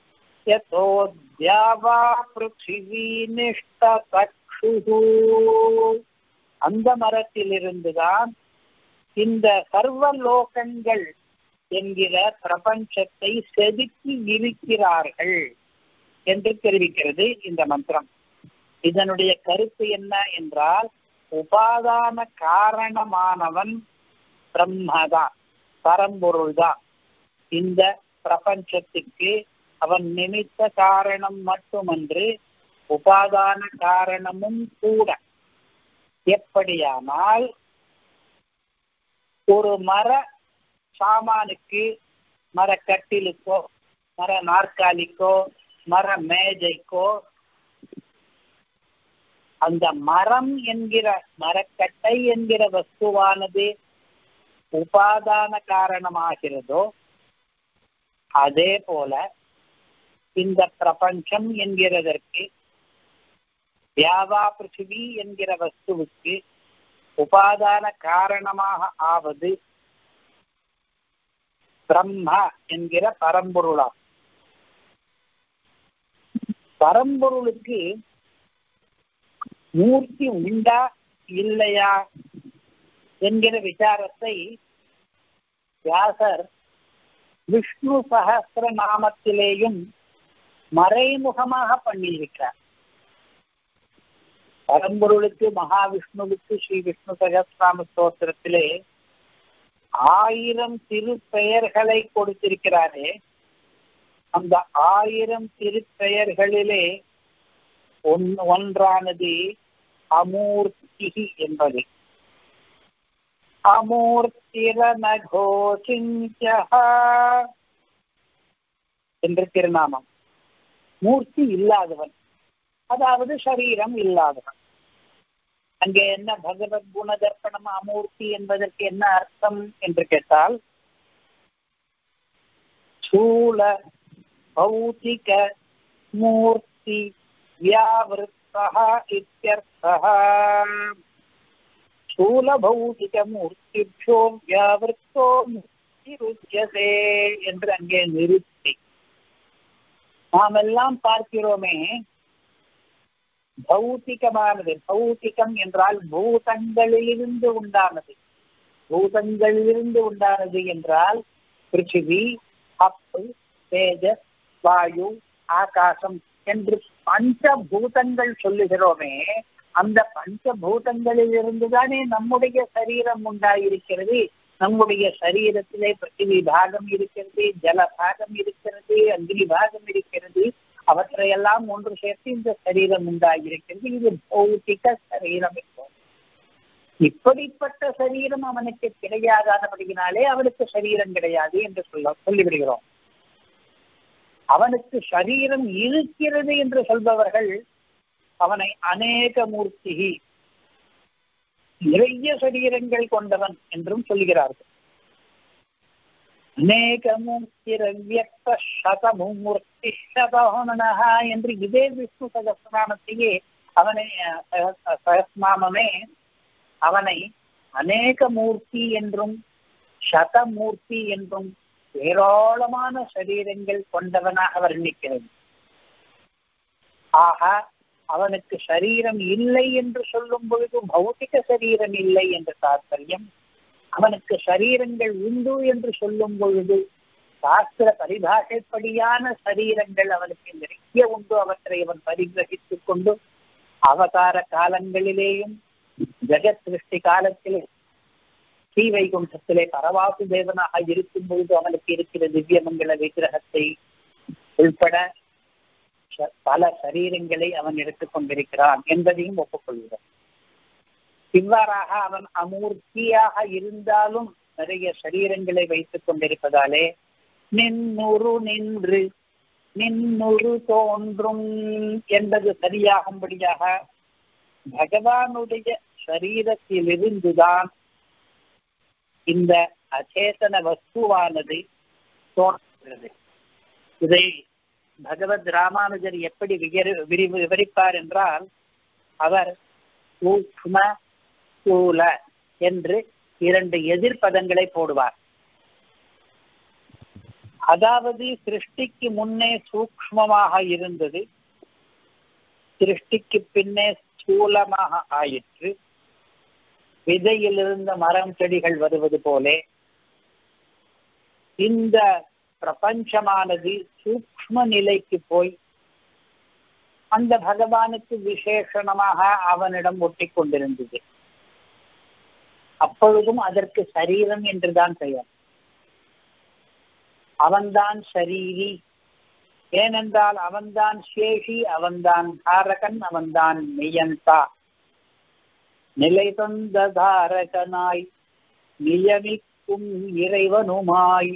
அந்த மரத்திலிருந்துதான் இந்த சர்வலோகங்கள் என்கிற பிரபஞ்சத்தை செதுக்கி இருக்கிறார்கள் என்று தெரிவிக்கிறது இந்த மந்திரம். இதனுடைய கருத்து என்ன என்றால், உபாதான காரணமானவன் பிரம்மதான், பரம்பொருள்தான். இந்த பிரபஞ்சத்துக்கு அவன் நிமித்த காரணம் மட்டுமன்று உபாதான காரணமும் கூட. எப்படியானால் ஒரு மர சாமானுக்கு, மரக்கட்டிலுக்கோ மர நாற்காலிக்கோ மர மேஜைக்கோ அந்த மரம் என்கிற மரக்கட்டை என்கிற வஸ்துவானது உபாதான காரணமாகிறதோ, அதே போல இந்த பிரபஞ்சம் என்கிறதற்கு, தியாவா பிருத்திவி என்கிற வஸ்துவுக்கு உபாதான காரணமாக ஆவது பிரம்ம என்கிற பரம்பொருளாம். பரம்பொருளுக்கு மூர்த்தி உண்டா இல்லையா என்கிற விசாரத்தை வியாசர் விஷ்ணு சஹஸ்ர நாமத்திலேயும் மறைமுகமாக பண்ணியிருக்கிறார். பரம்பொருளுக்கு, மகாவிஷ்ணுவுக்கு ஸ்ரீ விஷ்ணு சஹஸ்ரநாம ஸ்தோத்திரத்திலே ஆயிரம் திருப்பெயர்களை கொடுத்திருக்கிறாரே, அந்த ஆயிரம் திருப்பெயர்களிலே ஒன் ஒன்றானது அமூர்த்தி என்பது. அமூர்த்திரநகோசிஞ்சஹ என்ற திருநாமம். மூர்த்தி இல்லாதவன், அதாவது சரீரம் இல்லாதவன். அங்கே என்ன பகவத் குண தர்ப்பணம் அமூர்த்தி என்பதற்கு என்ன அர்த்தம் என்று கேட்டால், சூல பௌதிக மூர்த்தி வியாவிருத்தஹ இத்யர்த்தஹ. சூல பௌதிக மூர்த்திப்யோ வியாவிருத்தோ மூர்த்தி ருச்யதே என்று அங்கே நிறுத்தி, நாம் எல்லாம் பார்க்கிறோமே பௌத்திகமானது. பௌத்திகம் என்றால் பூதங்களிலிருந்து உண்டானது. பூதங்களிலிருந்து உண்டானது என்றால் பிருத்திவி, அப்பு, தேஜஸ், வாயு, ஆகாசம் என்று பஞ்சபூதங்கள் சொல்லுகிறோமே, அந்த பஞ்சபூதங்களில் இருந்துதானே நம்முடைய சரீரம் உண்டாயிருக்கிறது. நம்முடைய சரீரத்திலே பிருத்திவி பாகம் இருக்கிறது, ஜல பாகம் இருக்கிறது, அக்னி பாகம் இருக்கிறது. அவற்றையெல்லாம் ஒன்று சேர்த்து இந்த சரீரம் உண்டாகியிருக்கிறது. இது பௌத்திக சரீரம் என்போம். இப்படிப்பட்ட சரீரம் அவனுக்கு கிடையாதபடியினாலே அவனுக்கு சரீரம் கிடையாது என்று சொல்ல சொல்லிவிடுகிறோம். அவனுக்கு சரீரம் இருக்கிறது என்று சொல்பவர்கள் அவனை அநேக மூர்த்தி, நிறைய சரீரங்கள் கொண்டவன் என்றும் சொல்கிறார்கள். அநேக மூர்த்திரவ்யக்த சதமுமூர்த்தி சதஹோனஹ என்று இதே விஷ்ணு சகஸ்ரநாமத்தையே அவனை சகஸ்ரநாமமே அவனை அநேக மூர்த்தி என்றும் சதமூர்த்தி என்றும் ஏராளமான சரீரங்கள் கொண்டவனாக வர்ணிக்கிறது. ஆக அவனுக்கு சரீரம் இல்லை என்று சொல்லும் பொழுது பௌத்திக சரீரம் இல்லை என்று தாற்பயம். அவனுக்கு சரீரங்கள் உண்டு என்று சொல்லும் பொழுது சாஸ்திர பரிபாஷைப்படியான சரீரங்கள் அவனுக்கு நிறைய உண்டு. அவற்றை அவன் பரிகிரகித்துக் கொண்டு அவதார காலங்களிலேயும் ஜெகத் சிருஷ்டி காலத்திலே ஸ்ரீ வைகுண்டத்திலே பரவாசு தேவனாக இருக்கும் பொழுது அவனுக்கு இருக்கிற திவ்யமங்கல விக்கிரகத்தை உள்பட பல சரீரங்களை அவன் எடுத்துக் கொண்டிருக்கிறான் என்பதையும் ஒப்புக்கொள்கிறான். இவ்வாறாக அவன் அமூர்த்தியாக இருந்தாலும் நிறைய சரீரங்களை வைத்துக் கொண்டிருப்பதாலே நின்னுரு நின்று நின்னுரு தோன்றும் என்பது சரியாகும்படியாக பகவானுடைய சரீரத்திலிருந்துதான் இந்த அச்சேதன வஸ்துவானது தோன்றுகிறது. இதை பகவத் ராமானுஜர் எப்படி விரி விவரிப்பார் என்றால், அவர் சூக்ஷ்ம ஸ்தூல என்று இரண்டு எதிர்பதங்களை போடுவார். அதாவது சிருஷ்டிக்கு முன்னே சூக்ஷ்மமாக இருந்தது, சிருஷ்டிக்கு பின்னே ஸ்தூலமாக ஆயிற்று. விதையிலிருந்த மரம் செடிகள் வருவது போலே இந்த பிரபஞ்சமானது சூக்ஷ்ம நிலைக்கு போய் அந்த பகவானுக்கு விசேஷணமாக அவனிடம் ஒட்டி கொண்டிருந்தது. அப்பொழுதும் அதற்கு சரீரம் என்றுதான் பெயர். அவன்தான் சரீரி, ஏனென்றால் அவன்தான் சேஷி, அவன்தான் தாரகன், அவன்தான் நியந்தா. நிலை தந்த தாரகனாய் நியமிக்கும் இறைவனுமாய்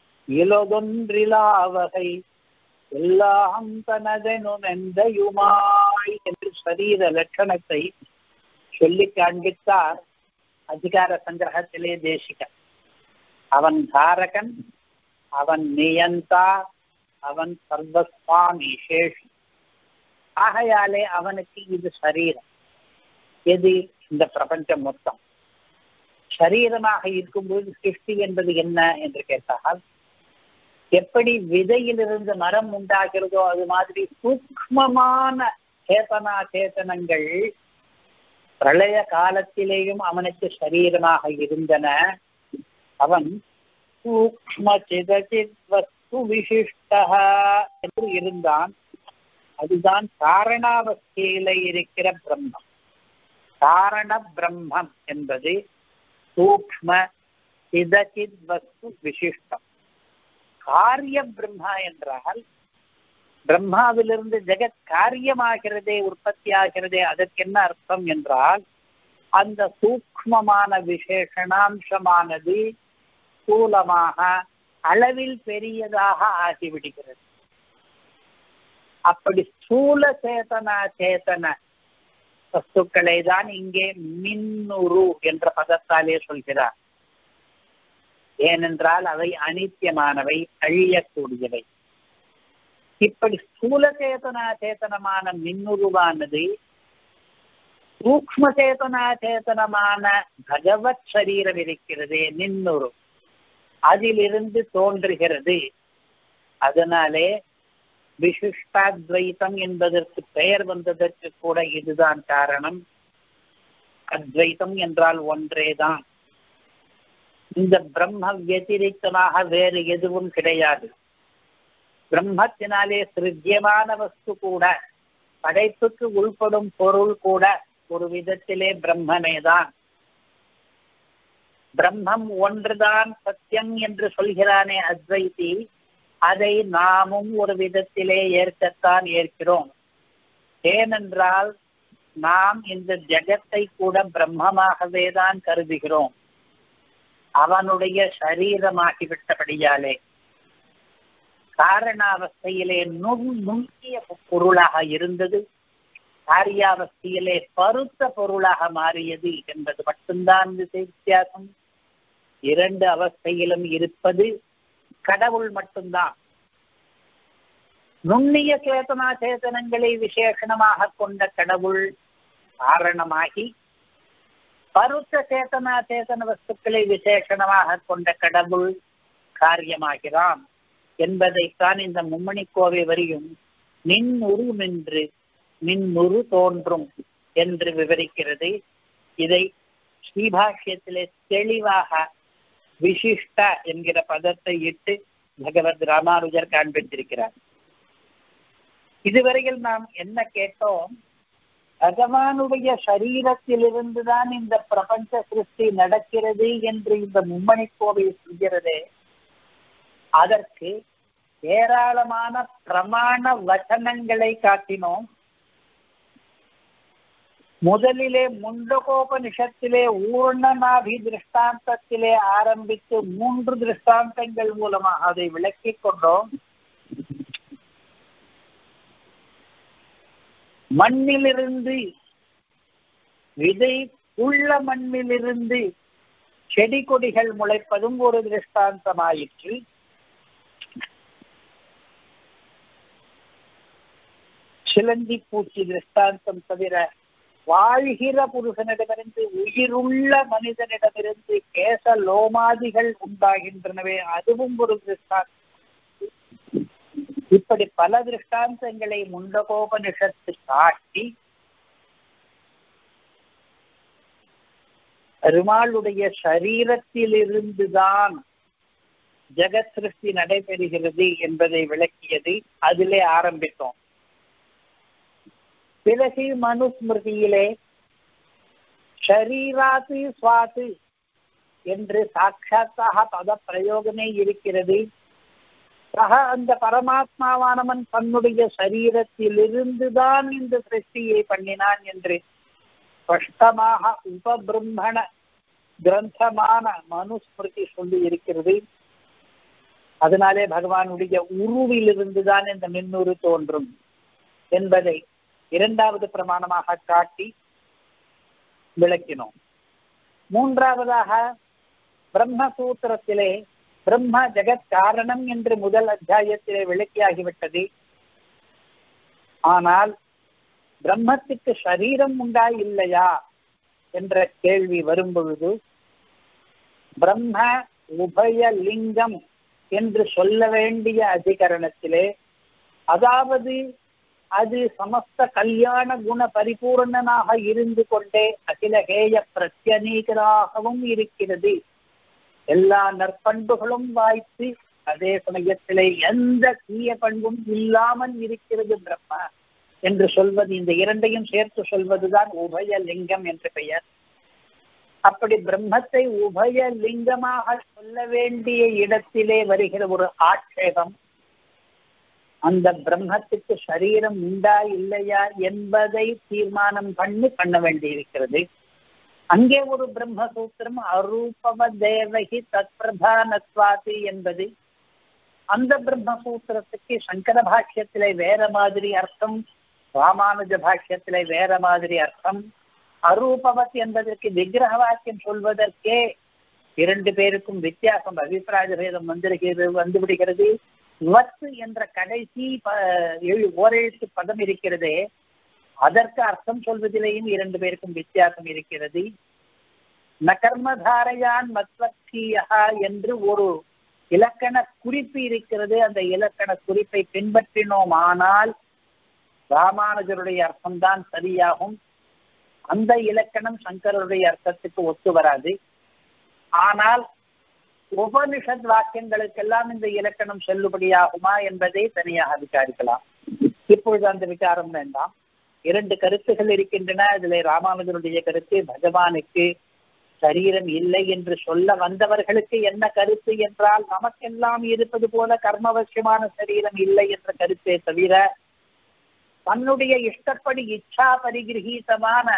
இலதொன்றிலாவகை எல்லாம் தனதெனும் எந்தையுமாய் என்று சரீர லட்சணத்தை சொல்லி காண்பித்தார் அதிகார சங்கிரகத்திலே தேசிகன். அவன் தாரகன், அவன் நியந்தா, அவன் சர்வஸ்வாமி சேஷி. ஆகையாலே அவனுக்கு இது சரீரம். எது? இந்த பிரபஞ்சம் மொத்தம். சரீரமாக இருக்கும்போது சிருஷ்டி என்பது என்ன என்று கேட்டால், எப்படி விதையிலிருந்து மரம் உண்டாகிறதோ அது மாதிரி சூக்ஷ்மமான சேதனா சேதனங்கள் பிரளய காலத்திலேயும் அவனுக்கு சரீரமாக இருந்தன. அவன் சூக்ஷ்ம சிதசித் வஸ்து விசிஷ்டா என்று இருந்தான். அதுதான் காரணாவஸ்தையில இருக்கிற பிரம்மம். காரண பிரம்மம் என்பது சூக்ஷ்ம சிதசித் வஸ்து விசிஷ்டம். காரிய பிரம்மா என்றால் பிரம்மாவிலிருந்து ஜெகத் காரியமாகிறதே, உற்பத்தி ஆகிறதே. அதற்கு என்ன அர்த்தம் என்றால், அந்த சூக்ஷ்மமான விசேஷணாம்சமானது ஸ்தூலமாக அளவில் பெரியதாக ஆகிவிடுகிறது. அப்படி ஸ்தூல சேதனா சேதன வஸ்துக்களை தான் இங்கே மின்னுரு என்ற பதத்தாலே சொல்கிறார். ஏனென்றால் அவை அனித்தியமானவை, அழியக்கூடியவை. இப்படி ஸ்தூல சேதனா சேதனமான மின்னுருவானது சூக்ஷ்ம சேதனா சேதனமான பகவத் சரீரம் இருக்கிறது நின்னுரு, அதிலிருந்து தோன்றுகிறது. அதனாலே விசிஷ்டாத்வைத்தம் என்பதற்கு பெயர் வந்ததற்கு கூட இதுதான் காரணம். அத்வைத்தம் என்றால் ஒன்றேதான். இந்த பிரம்ம வத்திரிக்தமாக வேறு எதுவும் கிடையாது. பிரம்மத்தினாலே சிருஜ்யமான வஸ்து கூட, படைப்புக்கு உள்படும் பொருள் கூட ஒரு விதத்திலே பிரம்மனேதான். பிரம்மம் ஒன்றுதான் சத்தியம் என்று சொல்கிறானே அத்வைதி, அதை நாமும் ஒரு விதத்திலே ஏற்கத்தான் ஏற்கிறோம். ஏனென்றால் நாம் இந்த ஜகத்தை கூட பிரம்மமாகவே தான் கருதுகிறோம், அவனுடைய சரீரமாகிவிட்டபடியாலே. காரணாவஸ்தையிலே நுண் நுண்ணிய பொருளாக இருந்தது, காரியாவஸ்தையிலே பருத்த பொருளாக மாறியது என்பது மட்டும்தான் வித்தியாசம். இரண்டு அவஸ்தையிலும் இருப்பது கடவுள் மட்டும்தான். நுண்ணிய சேதனா சேதனங்களை விசேஷணமாக கொண்ட கடவுள் காரணமாகி, பருத்த சேதனா சேதன வஸ்துக்களை விசேஷணமாக கொண்ட கடவுள் காரியமாகிறான் என்பதைத்தான் இந்த மும்மணி கோவை வரியும் நின்னுரு நின்று நின்னுரு தோன்றும் என்று விவரிக்கிறது. இதை ஸ்ரீபாஷ்யத்திலே தெளிவாக விசிஷ்ட என்கிற பதத்தை இட்டு பகவத் ராமானுஜர் காண்பித்திருக்கிறார். இதுவரையில் நாம் என்ன கேட்டோம்? பகவானுடைய சரீரத்திலிருந்துதான் இந்த பிரபஞ்ச சிருஷ்டி நடக்கிறது என்று இந்த மும்மணி கோவை சொல்கிறதே, அதற்கு ஏராளமான பிரமாண வச்சனங்களை காட்டினோம். முதலிலே முண்டகோபனிஷத்திலே ஊர்ணநாபி திருஷ்டாந்தத்திலே ஆரம்பித்து மூன்று திருஷ்டாந்தங்கள் மூலமாக அதை விளக்கிக் கொண்டோம். மண்ணிலிருந்து விதை உள்ள மண்ணிலிருந்து செடி கொடிகள் முளைப்பதும் ஒரு திருஷ்டாந்தமாயிற்று. சிலந்தி பூச்சி திருஷ்டாந்தம் தவிர வாழ்கிற புருஷனிடமிருந்து உயிருள்ள மனிதனிடமிருந்து கேச லோமாதிகள் உண்டாகின்றனவே, அதுவும் ஒரு திருஷ்டாந்தம். இப்படி பல திருஷ்டாந்தங்களை முண்டகோபனிஷத்து காட்டி பெருமாளுடைய சரீரத்திலிருந்துதான் ஜெகத் சிருஷ்டி நடைபெறுகிறது என்பதை விளக்கியது. அதிலே ஆரம்பித்தோம். பிறகு மனுஸ்மிருதியிலே ஷரீராத்து சுவாத்து என்று சாட்சாத்தாக பத பிரயோகமே இருக்கிறது. அந்த பரமாத்மாவானவன் தன்னுடைய சரீரத்திலிருந்துதான் இந்த சிருஷ்டியை பண்ணினான் என்று ஸ்பஷ்டமாக உபபிரம்மண கிரந்தமான மனுஸ்மிருதி சொல்லி இருக்கிறது. அதனாலே பகவானுடைய உருவிலிருந்துதான் இந்த மின்னுரு தோன்றும் என்பதை இரண்டாவது பிரமாணமாக காட்டி விளக்கினோம். மூன்றாவதாக பிரம்மசூத்திரத்திலே பிரம்ம ஜெகத் காரணம் என்று முதல் அத்தியாயத்திலே விளக்கியாகிவிட்டது. ஆனால் பிரம்மத்துக்கு சரீரம் உண்டா இல்லையா என்ற கேள்வி வரும் பொழுது பிரம்ம உபய லிங்கம் என்று சொல்ல வேண்டிய அதிகரணத்திலே, அதாவது அது சமஸ்த கல்யாண குண பரிபூர்ணனாக இருந்து கொண்டே அகிலகேய பிரத்யநீகராகவும் இருக்கிறது. எல்லா நற்பண்புகளும் வாய்த்து அதே சமயத்திலே எந்த தீய பண்பும் இல்லாமல் இருக்கிறது பிரம்மா என்று சொல்வது, இந்த இரண்டையும் சேர்த்து சொல்வதுதான் உபயலிங்கம் என்று பெயர். அப்படி பிரம்மத்தை உபயலிங்கமாக சொல்ல வேண்டிய இடத்திலே வருகிற ஒரு ஆட்சேபம், அந்த பிரம்மத்துக்கு சரீரம் உண்டா இல்லையா என்பதை தீர்மானம் பண்ணி பண்ண வேண்டியிருக்கிறது. அங்கே ஒரு பிரம்மசூத்திரம் அரூபவ தேவகி தத்பிரதானத்வாதி என்பது, அந்த பிரம்மசூத்திரத்துக்கு சங்கர பாஷ்யத்திலே வேற மாதிரி அர்த்தம், ராமானுஜ பாஷ்யத்திலே வேற மாதிரி அர்த்தம். அரூபவத் என்பதற்கு விக்கிரக வாக்கியம் சொல்வதற்கே இரண்டு பேருக்கும் வித்தியாசம், அபிப்பிராய பேதம் வந்திருக்கிறது வந்து விடுகிறது. வத்து என்ற கடைசி ஓரெழுத்து பதம் இருக்கிறதே, அதற்கு அர்த்தம் சொல்வதிலேயும் இரண்டு பேருக்கும் வித்தியாசம் இருக்கிறது. நகர்மதாரையான் மத்வக்ஷீயா என்று ஒரு இலக்கண குறிப்பு இருக்கிறது. அந்த இலக்கண குறிப்பை பின்பற்றினோம் ஆனால் ராமானுஜருடைய அர்த்தம்தான் சரியாகும். அந்த இலக்கணம் சங்கரருடைய அர்த்தத்துக்கு ஒத்து வராது. ஆனால் உபனிஷத் வாக்கியங்களுக்கெல்லாம் இந்த இலக்கணம் செல்லுபடியாகுமா என்பதை தனியாக விசாரிக்கலாம். இப்பொழுது அந்த விசாரம் வேண்டாம். இரண்டு கருத்துகள் இருக்கின்றன. இதில் ராமானுஜருடைய கருத்து பகவானுக்கு சரீரம் இல்லை என்று சொல்ல வந்தவர்களுக்கு என்ன கருத்து என்றால், நமக்கெல்லாம் இருப்பது போல கர்மவசியமான சரீரம் இல்லை என்ற கருத்தை தவிர தன்னுடைய இஷ்டப்படி இச்சா பரிகிரகீதமான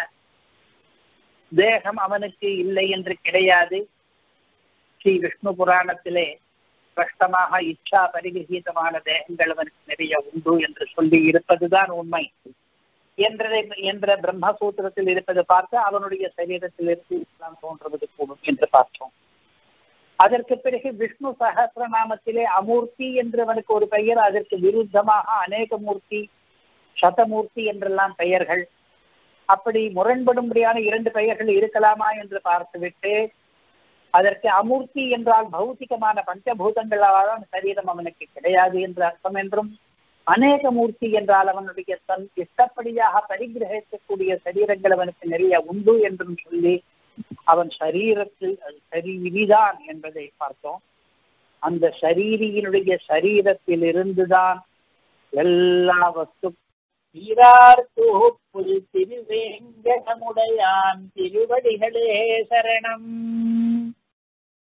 தேகம் அவனுக்கு இல்லை என்று கிடையாது. ஸ்ரீ விஷ்ணு புராணத்திலே ஸ்பஷ்டமாக இச்சா பரிகிரகீதமான தேகங்கள் அவனுக்கு நிறைய உண்டு என்று சொல்லி இருப்பதுதான் உண்மை என்றதை என்ற பிரம்மசூத்திரத்தில் இருப்பது பார்த்து அவனுடைய சரீரத்திலிருந்து இஸ்லாம் தோன்றுவது கூடும் என்று பார்த்தோம். அதற்கு பிறகு விஷ்ணு சஹஸ்ரநாமத்திலே அமூர்த்தி என்று அவனுக்கு ஒரு பெயர், அதற்கு விருத்தமாக அநேக மூர்த்தி, சதமூர்த்தி என்றெல்லாம் பெயர்கள். அப்படி முரண்படும்படியான இரண்டு பெயர்கள் இருக்கலாமா என்று பார்த்துவிட்டு அதற்கு அமூர்த்தி என்றால் பௌத்திகமான பஞ்சபூதங்களால் சரீரம் அவனுக்கு கிடையாது என்று அர்த்தம் என்றும், அநேக மூர்த்தி என்றால் அவனுடைய தன் இஷ்டப்படியாக பரிகிரகிக்கக்கூடிய சரீரங்கள் அவனுக்கு நிறைய உண்டு என்றும் சொல்லி அவன் சரீரத்தில் சரி விதிதான் என்பதை பார்த்தோம். அந்த சரீரியினுடைய சரீரத்தில் இருந்துதான் எல்லா வஸ்து திருவேங்கடமுடையான் திருவடிகளே சரணம்.